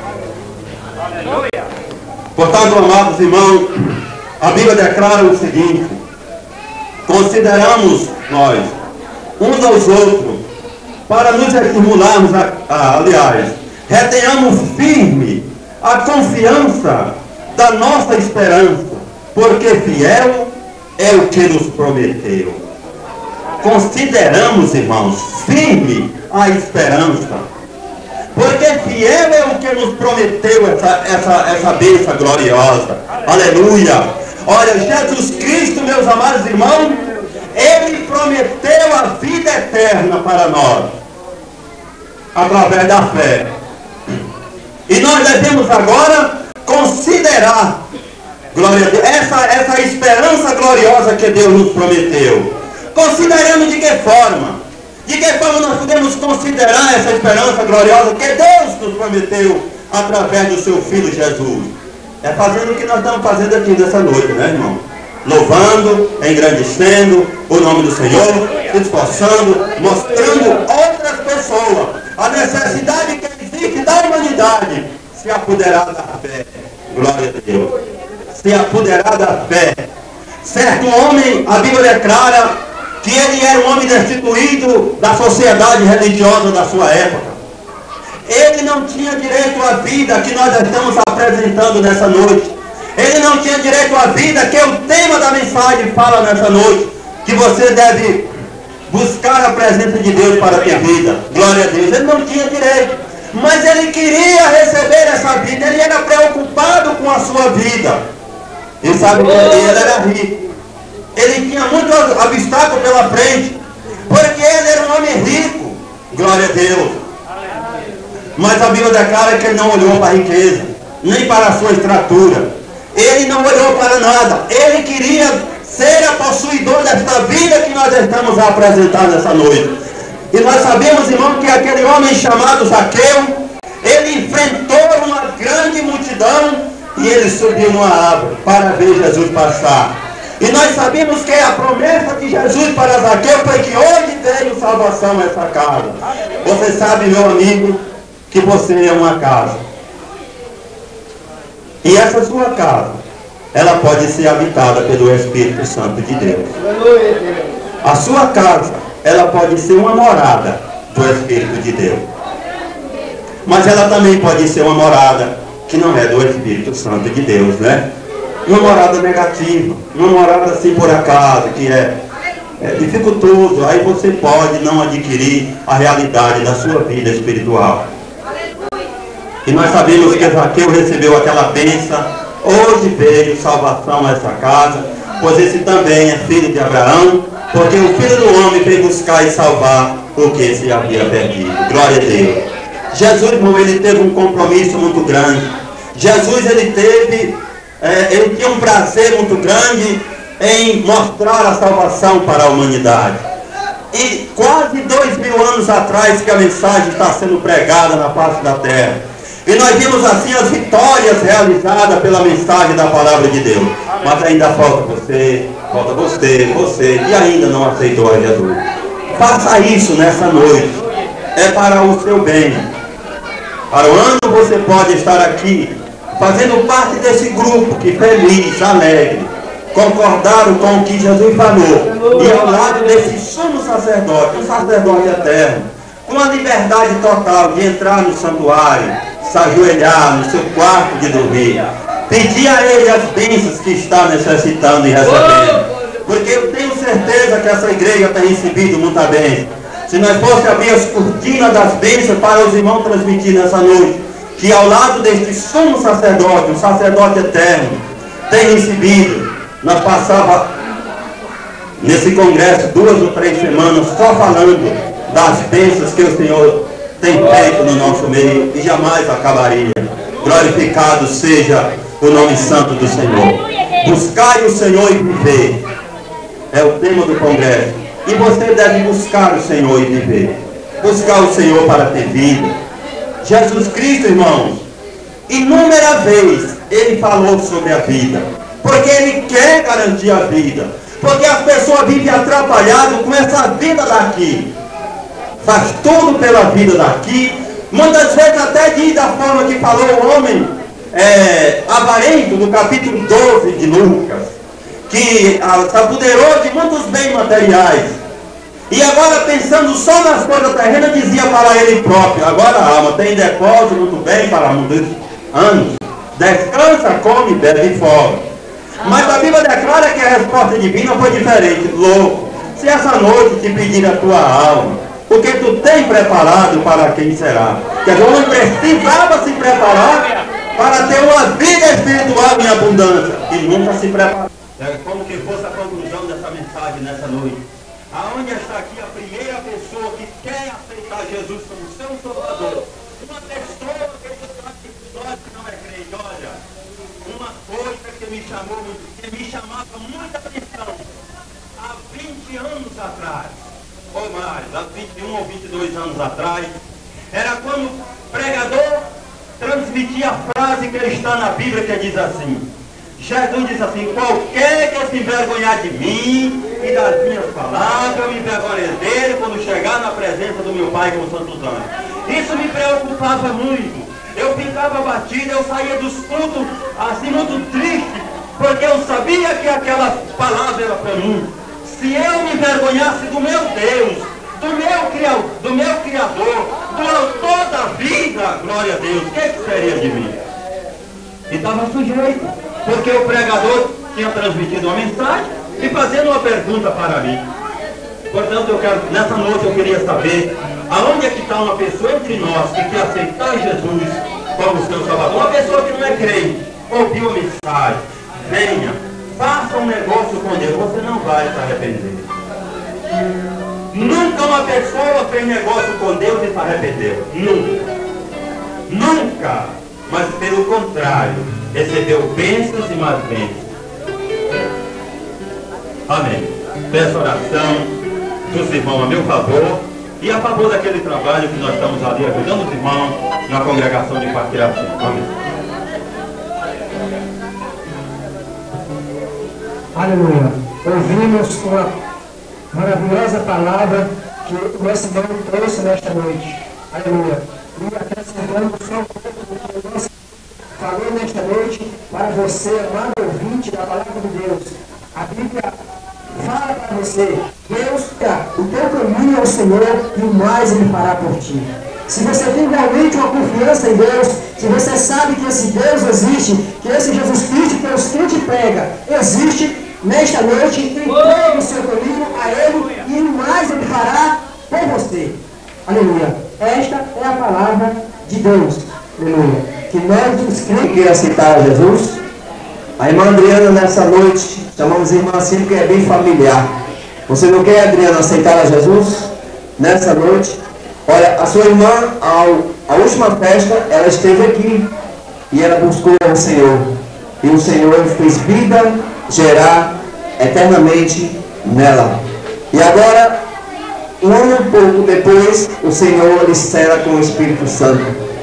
Portanto, amados irmãos, a Bíblia declara o seguinte: consideramos nós uns aos outros para nos estimularmos, a, a, aliás, retenhamos firme a confiança da nossa esperança, porque fiel é o que nos prometeu. Consideramos, irmãos, firme a esperança, porque fiel é o que nos prometeu essa, essa, essa bênção gloriosa. Aleluia! Olha, Jesus Cristo, meus amados irmãos, Ele prometeu a vida eterna para nós, através da fé. E nós devemos agora considerar, glória a Deus, essa, essa esperança gloriosa que Deus nos prometeu. Considerando de que forma? De que forma nós podemos considerar essa esperança gloriosa que Deus nos prometeu através do seu Filho Jesus? É fazendo o que nós estamos fazendo aqui nessa noite, né, irmão? louvando, engrandecendo o nome do Senhor, se esforçando, mostrando outras pessoas a necessidade que existe da humanidade se apoderar da fé. Glória a Deus. Se apoderar da fé. Certo homem, a Bíblia declara que ele era um homem destituído da sociedade religiosa da sua época. Ele não tinha direito à vida que nós estamos apresentando nessa noite. Ele não tinha direito à vida que o tema da mensagem fala nessa noite. Que você deve buscar a presença de Deus para ter vida. Glória a Deus. Ele não tinha direito. Mas ele queria receber essa vida. Ele era preocupado com a sua vida. E sabe que ele era rico. Ele tinha muito obstáculo pela frente. Porque ele era um homem rico. Glória a Deus. Mas a Bíblia declara que ele não olhou para a riqueza, nem para a sua estrutura. Ele não olhou para nada. Ele queria ser a possuidor desta vida que nós estamos a apresentar nessa noite. E nós sabemos, irmão, que aquele homem chamado Zaqueu, ele enfrentou uma grande multidão e ele subiu numa árvore para ver Jesus passar. E nós sabemos que a promessa de Jesus para Zaqueu foi que hoje veio salvação a essa casa. Você sabe, meu amigo, que você é uma casa. E essa sua casa, ela pode ser habitada pelo Espírito Santo de Deus. A sua casa, ela pode ser uma morada do Espírito de Deus. Mas ela também pode ser uma morada que não é do Espírito Santo de Deus, né? Uma morada negativa, uma morada assim por acaso, que é, é dificultoso. Aí você pode não adquirir a realidade da sua vida espiritual. E nós sabemos que Zaqueu recebeu aquela bênção. Hoje veio salvação a essa casa, pois esse também é filho de Abraão, porque o Filho do Homem veio buscar e salvar o que se havia perdido. Glória a Deus. Jesus, irmão, ele teve um compromisso muito grande. Jesus, ele teve, é, ele tinha um prazer muito grande em mostrar a salvação para a humanidade. E quase dois mil anos atrás que a mensagem está sendo pregada na face da terra. E nós vimos assim as vitórias realizadas pela mensagem da palavra de Deus. Mas ainda falta você, falta você, você, que ainda não aceitou a Jesus. Faça isso nessa noite. É para o seu bem. Para o ano você pode estar aqui, fazendo parte desse grupo que feliz, alegre, concordaram com o que Jesus falou. E ao lado desse sumo sacerdote, um sacerdote eterno, com a liberdade total de entrar no santuário, se ajoelhar no seu quarto de dormir, pedir a Ele as bênçãos que está necessitando e recebendo. Porque eu tenho certeza que essa igreja tem recebido muita bênção. Se nós fosse abrir as cortinas das bênçãos para os irmãos transmitir nessa noite, que ao lado deste sumo sacerdote, um sacerdote eterno, tem recebido. Nós passávamos nesse congresso duas ou três semanas só falando das bênçãos que o Senhor tem feito no nosso meio e jamais acabaria. Glorificado seja o nome santo do Senhor. Buscai o Senhor e viver. É o tema do congresso. E você deve buscar o Senhor e viver. Buscar o Senhor para ter vida. Jesus Cristo, irmãos, inúmeras vezes Ele falou sobre a vida. Porque Ele quer garantir a vida. Porque as pessoas vivem atrapalhadas com essa vida daqui. Faz tudo pela vida daqui. Muitas vezes até diz da forma que falou o homem é, avarento no capítulo doze de Lucas, que se apoderou de muitos bens materiais. E agora pensando só nas coisas terrenas, dizia para ele próprio: agora a alma tem depósito muito bem para muitos anos. Descansa, come, bebe e folga. Mas a Bíblia declara que a resposta divina foi diferente. Louco, se essa noite te pedir a tua alma, o que tu tem preparado para quem será? Quer dizer, o homem precisava se preparar para ter uma vida espiritual em abundância. E nunca se preparou. É como que fosse a conclusão dessa mensagem nessa noite. Aonde está aqui a primeira pessoa que quer aceitar Jesus como seu Salvador? Uma pessoa que nós que não é crente, olha, uma coisa que me chamou, que me chamava muita atenção há vinte anos atrás, ou mais, há vinte e um ou vinte e dois anos atrás, era quando o pregador transmitia a frase que está na Bíblia, que diz assim: Jesus disse assim: qualquer que se envergonhar de mim e das minhas palavras, eu me envergonharei dele quando chegar na presença do meu Pai com os santos anjos. Isso me preocupava muito. Eu ficava batido, eu saía dos cultos assim muito triste, porque eu sabia que aquela palavra era para mim. Se eu me envergonhasse do meu Deus, do meu Criador, do meu Criador, do autor da vida, glória a Deus, o que, que seria de mim? E estava sujeito, porque o pregador tinha transmitido uma mensagem e fazendo uma pergunta para mim. Portanto, eu quero, nessa noite eu queria saber aonde é que está uma pessoa entre nós que quer aceitar Jesus como seu Salvador. Uma pessoa que não é crente, ouviu a mensagem, venha, faça um negócio com Deus, você não vai se arrepender. Nunca uma pessoa fez negócio com Deus e se arrependeu. Nunca. Nunca. Mas pelo contrário, recebeu bênçãos e mais bênçãos. Amém. Peço oração dos irmãos a meu favor e a favor daquele trabalho que nós estamos ali ajudando os irmãos na congregação de Parquiraci. Amém. Aleluia. Ouvimos uma maravilhosa palavra que o nosso irmão trouxe nesta noite. Aleluia. E acrescentando só um pouco do que o nosso falou nesta noite para você, amado ouvinte da palavra de Deus. A Bíblia fala para você: Deus, o teu caminho é o Senhor e o mais Ele fará por ti. Se você tem realmente uma confiança em Deus, se você sabe que esse Deus existe, que esse Jesus Cristo, que é o que te prega, existe, nesta noite, entregue o seu caminho a Ele e o mais Ele fará por você. Aleluia. Esta é a palavra de Deus. Aleluia. Que nós os crentes que aceitar Jesus. A irmã Adriana, nessa noite, chamamos irmã assim porque é bem familiar. Você não quer, Adriana, aceitar a Jesus? Nessa noite, olha, a sua irmã, ao, a última festa, ela esteve aqui e ela buscou o Senhor. E o Senhor fez vida gerar eternamente nela. E agora, um ano e pouco depois, o Senhor lhe cela com o Espírito Santo.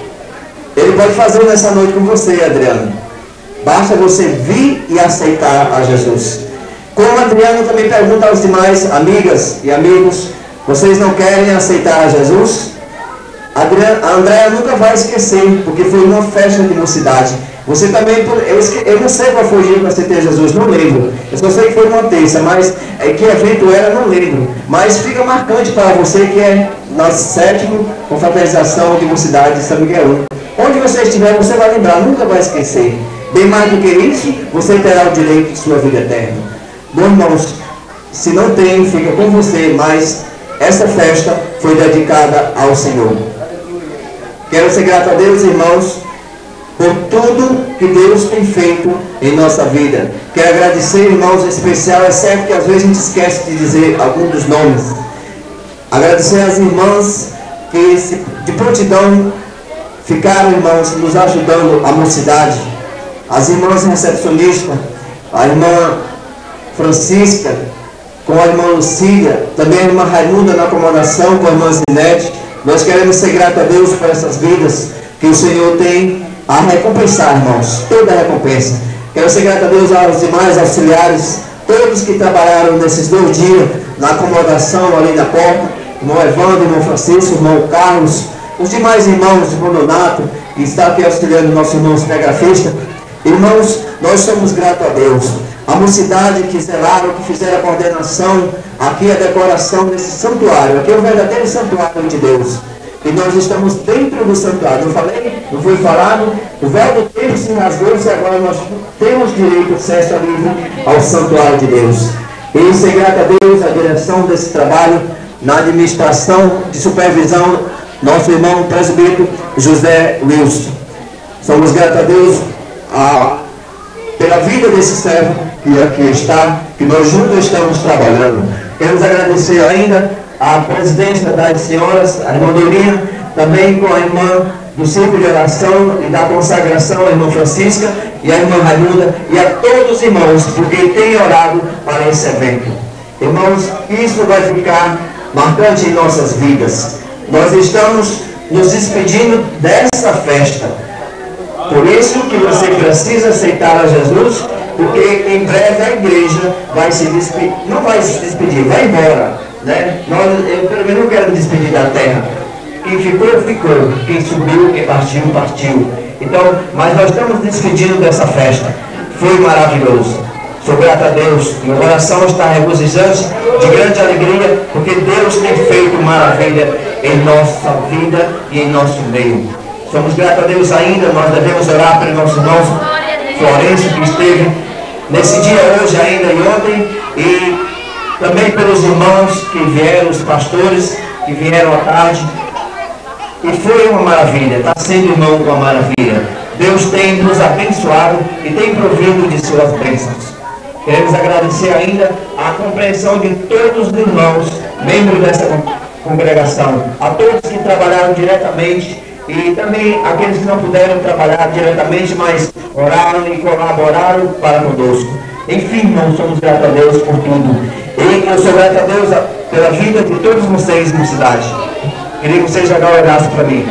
Ele pode fazer nessa noite com você, Adriana. Basta você vir e aceitar a Jesus. Como Adriano também pergunta aos demais amigas e amigos: vocês não querem aceitar a Jesus? Adriana, a Andréa nunca vai esquecer, porque foi uma festa de mocidade. Você também, eu, esque, eu não sei qual foi o dia que eu aceitei Jesus, não lembro. Eu só sei que foi uma terça, mas é, que evento era, não lembro. Mas fica marcante para você que é nosso sétimo confraternização de mocidade de São Miguel. Onde você estiver, você vai lembrar, nunca vai esquecer. Bem mais do que isso, você terá o direito de sua vida eterna. Bom, irmãos, se não tem, fica com você, mas essa festa foi dedicada ao Senhor. Quero ser grato a Deus, irmãos, por tudo que Deus tem feito em nossa vida. Quero agradecer, irmãos, em especial, é certo que às vezes a gente esquece de dizer alguns dos nomes. Agradecer às irmãs que de prontidão ficaram, irmãos, nos ajudando a mocidade. As irmãs recepcionistas, a irmã Francisca, com a irmã Lucília, também a irmã Raimunda na acomodação, com a irmã Zinete. Nós queremos ser gratos a Deus por essas vidas que o Senhor tem a recompensar, irmãos, toda a recompensa. Quero ser grato a Deus aos demais auxiliares, todos que trabalharam nesses dois dias na acomodação ali na porta, irmão Evandro, irmão Francisco, irmão Carlos, os demais irmãos, irmão Donato, que está aqui auxiliando o nosso irmão cinegrafista. Irmãos, nós somos gratos a Deus. A mocidade que zelaram, que fizeram a coordenação, aqui a decoração desse santuário. Aqui é o verdadeiro santuário de Deus. E nós estamos dentro do santuário. Não falei? Não foi falado? O véu do tempo se rasgou e agora nós temos direito de acesso livre ao santuário de Deus. E ser grato a Deus, a direção desse trabalho, na administração de supervisão, nosso irmão presbítero José Wilson. Somos gratos a Deus a, pela vida desse servo que aqui está, que nós juntos estamos trabalhando. Queremos agradecer ainda a presidência das senhoras, a irmã Dorinha, também com a irmã do círculo de oração e da consagração, a irmã Francisca e a irmã Raimunda, e a todos os irmãos, porque têm orado para esse evento. Irmãos, isso vai ficar marcante em nossas vidas. Nós estamos nos despedindo dessa festa. Por isso que você precisa aceitar a Jesus porque em breve a igreja vai se despedir, não vai se despedir, vai embora, né? Nós, eu pelo menos não quero me despedir da terra. Quem ficou, ficou. Quem subiu, quem partiu, partiu. Então, mas nós estamos despedindo dessa festa. Foi maravilhoso. Sou grato a Deus. Meu coração está regozijante, de grande alegria, porque Deus tem feito maravilha em nossa vida e em nosso meio. Somos gratos a Deus ainda. Nós devemos orar pelo nosso irmão Florencio, que esteve nesse dia hoje ainda e ontem, e também pelos irmãos que vieram, os pastores que vieram à tarde. E foi uma maravilha, está sendo, irmão, uma maravilha. Deus tem nos abençoado e tem provido de suas bênçãos. Queremos agradecer ainda a compreensão de todos os irmãos, membros dessa congregação, a todos que trabalharam diretamente e também aqueles que não puderam trabalhar diretamente, mas oraram e colaboraram para conosco. Enfim, irmãos, somos gratos a Deus por tudo. E eu sou grato a Deus pela vida de todos vocês na cidade. Queria que vocês jogassem um abraço para mim.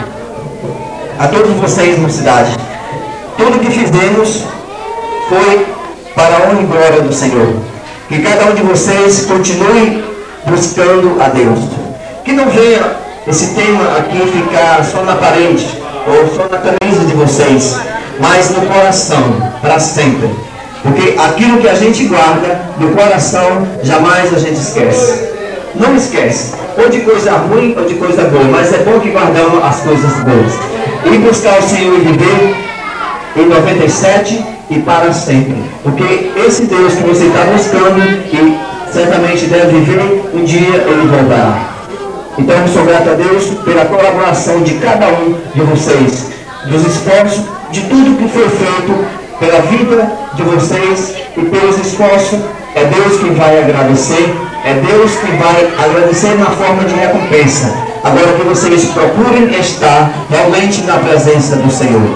A todos vocês na cidade. Tudo que fizemos foi para a honra e glória do Senhor. Que cada um de vocês continue buscando a Deus. Que não venha esse tema aqui ficar só na parede ou só na camisa de vocês, mas no coração, para sempre. Porque aquilo que a gente guarda no coração, jamais a gente esquece. Não esquece, ou de coisa ruim ou de coisa boa, mas é bom que guardamos as coisas boas. E buscar o Senhor e viver em noventa e sete e para sempre. Porque esse Deus que você está buscando, e certamente deve viver, um dia ele voltará. Então eu sou grato a Deus pela colaboração de cada um de vocês, dos esforços, de tudo que foi feito pela vida de vocês e pelos esforços. É Deus quem vai agradecer, é Deus quem vai agradecer na forma de recompensa. Agora que vocês procurem estar realmente na presença do Senhor.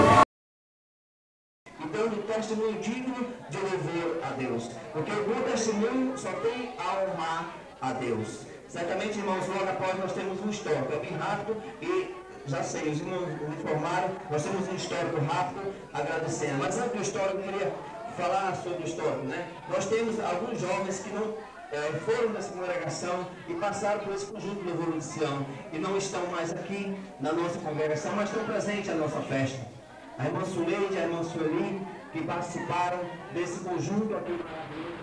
Então, um testemunho digno de louvor a Deus. Porque o bom testemunho só tem a honrar a Deus. Certamente, irmãos, logo após nós temos um histórico. É bem rápido e já sei, os irmãos me informaram, nós temos um histórico rápido agradecendo. Mas antes do histórico, eu queria falar sobre o histórico, né? Nós temos alguns jovens que não é, foram dessa congregação e passaram por esse conjunto de louvor de Sião e não estão mais aqui na nossa congregação, mas estão presentes na nossa festa. A irmã Suleide, a irmã Sueli, que participaram desse conjunto aqui maravilhoso.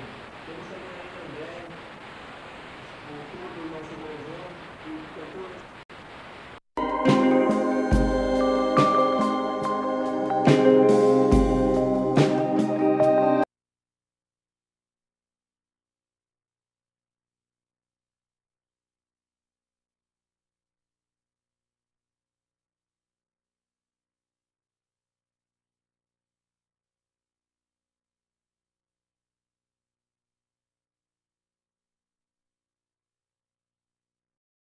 Temos também a André, o clube do nosso louvor, que cantou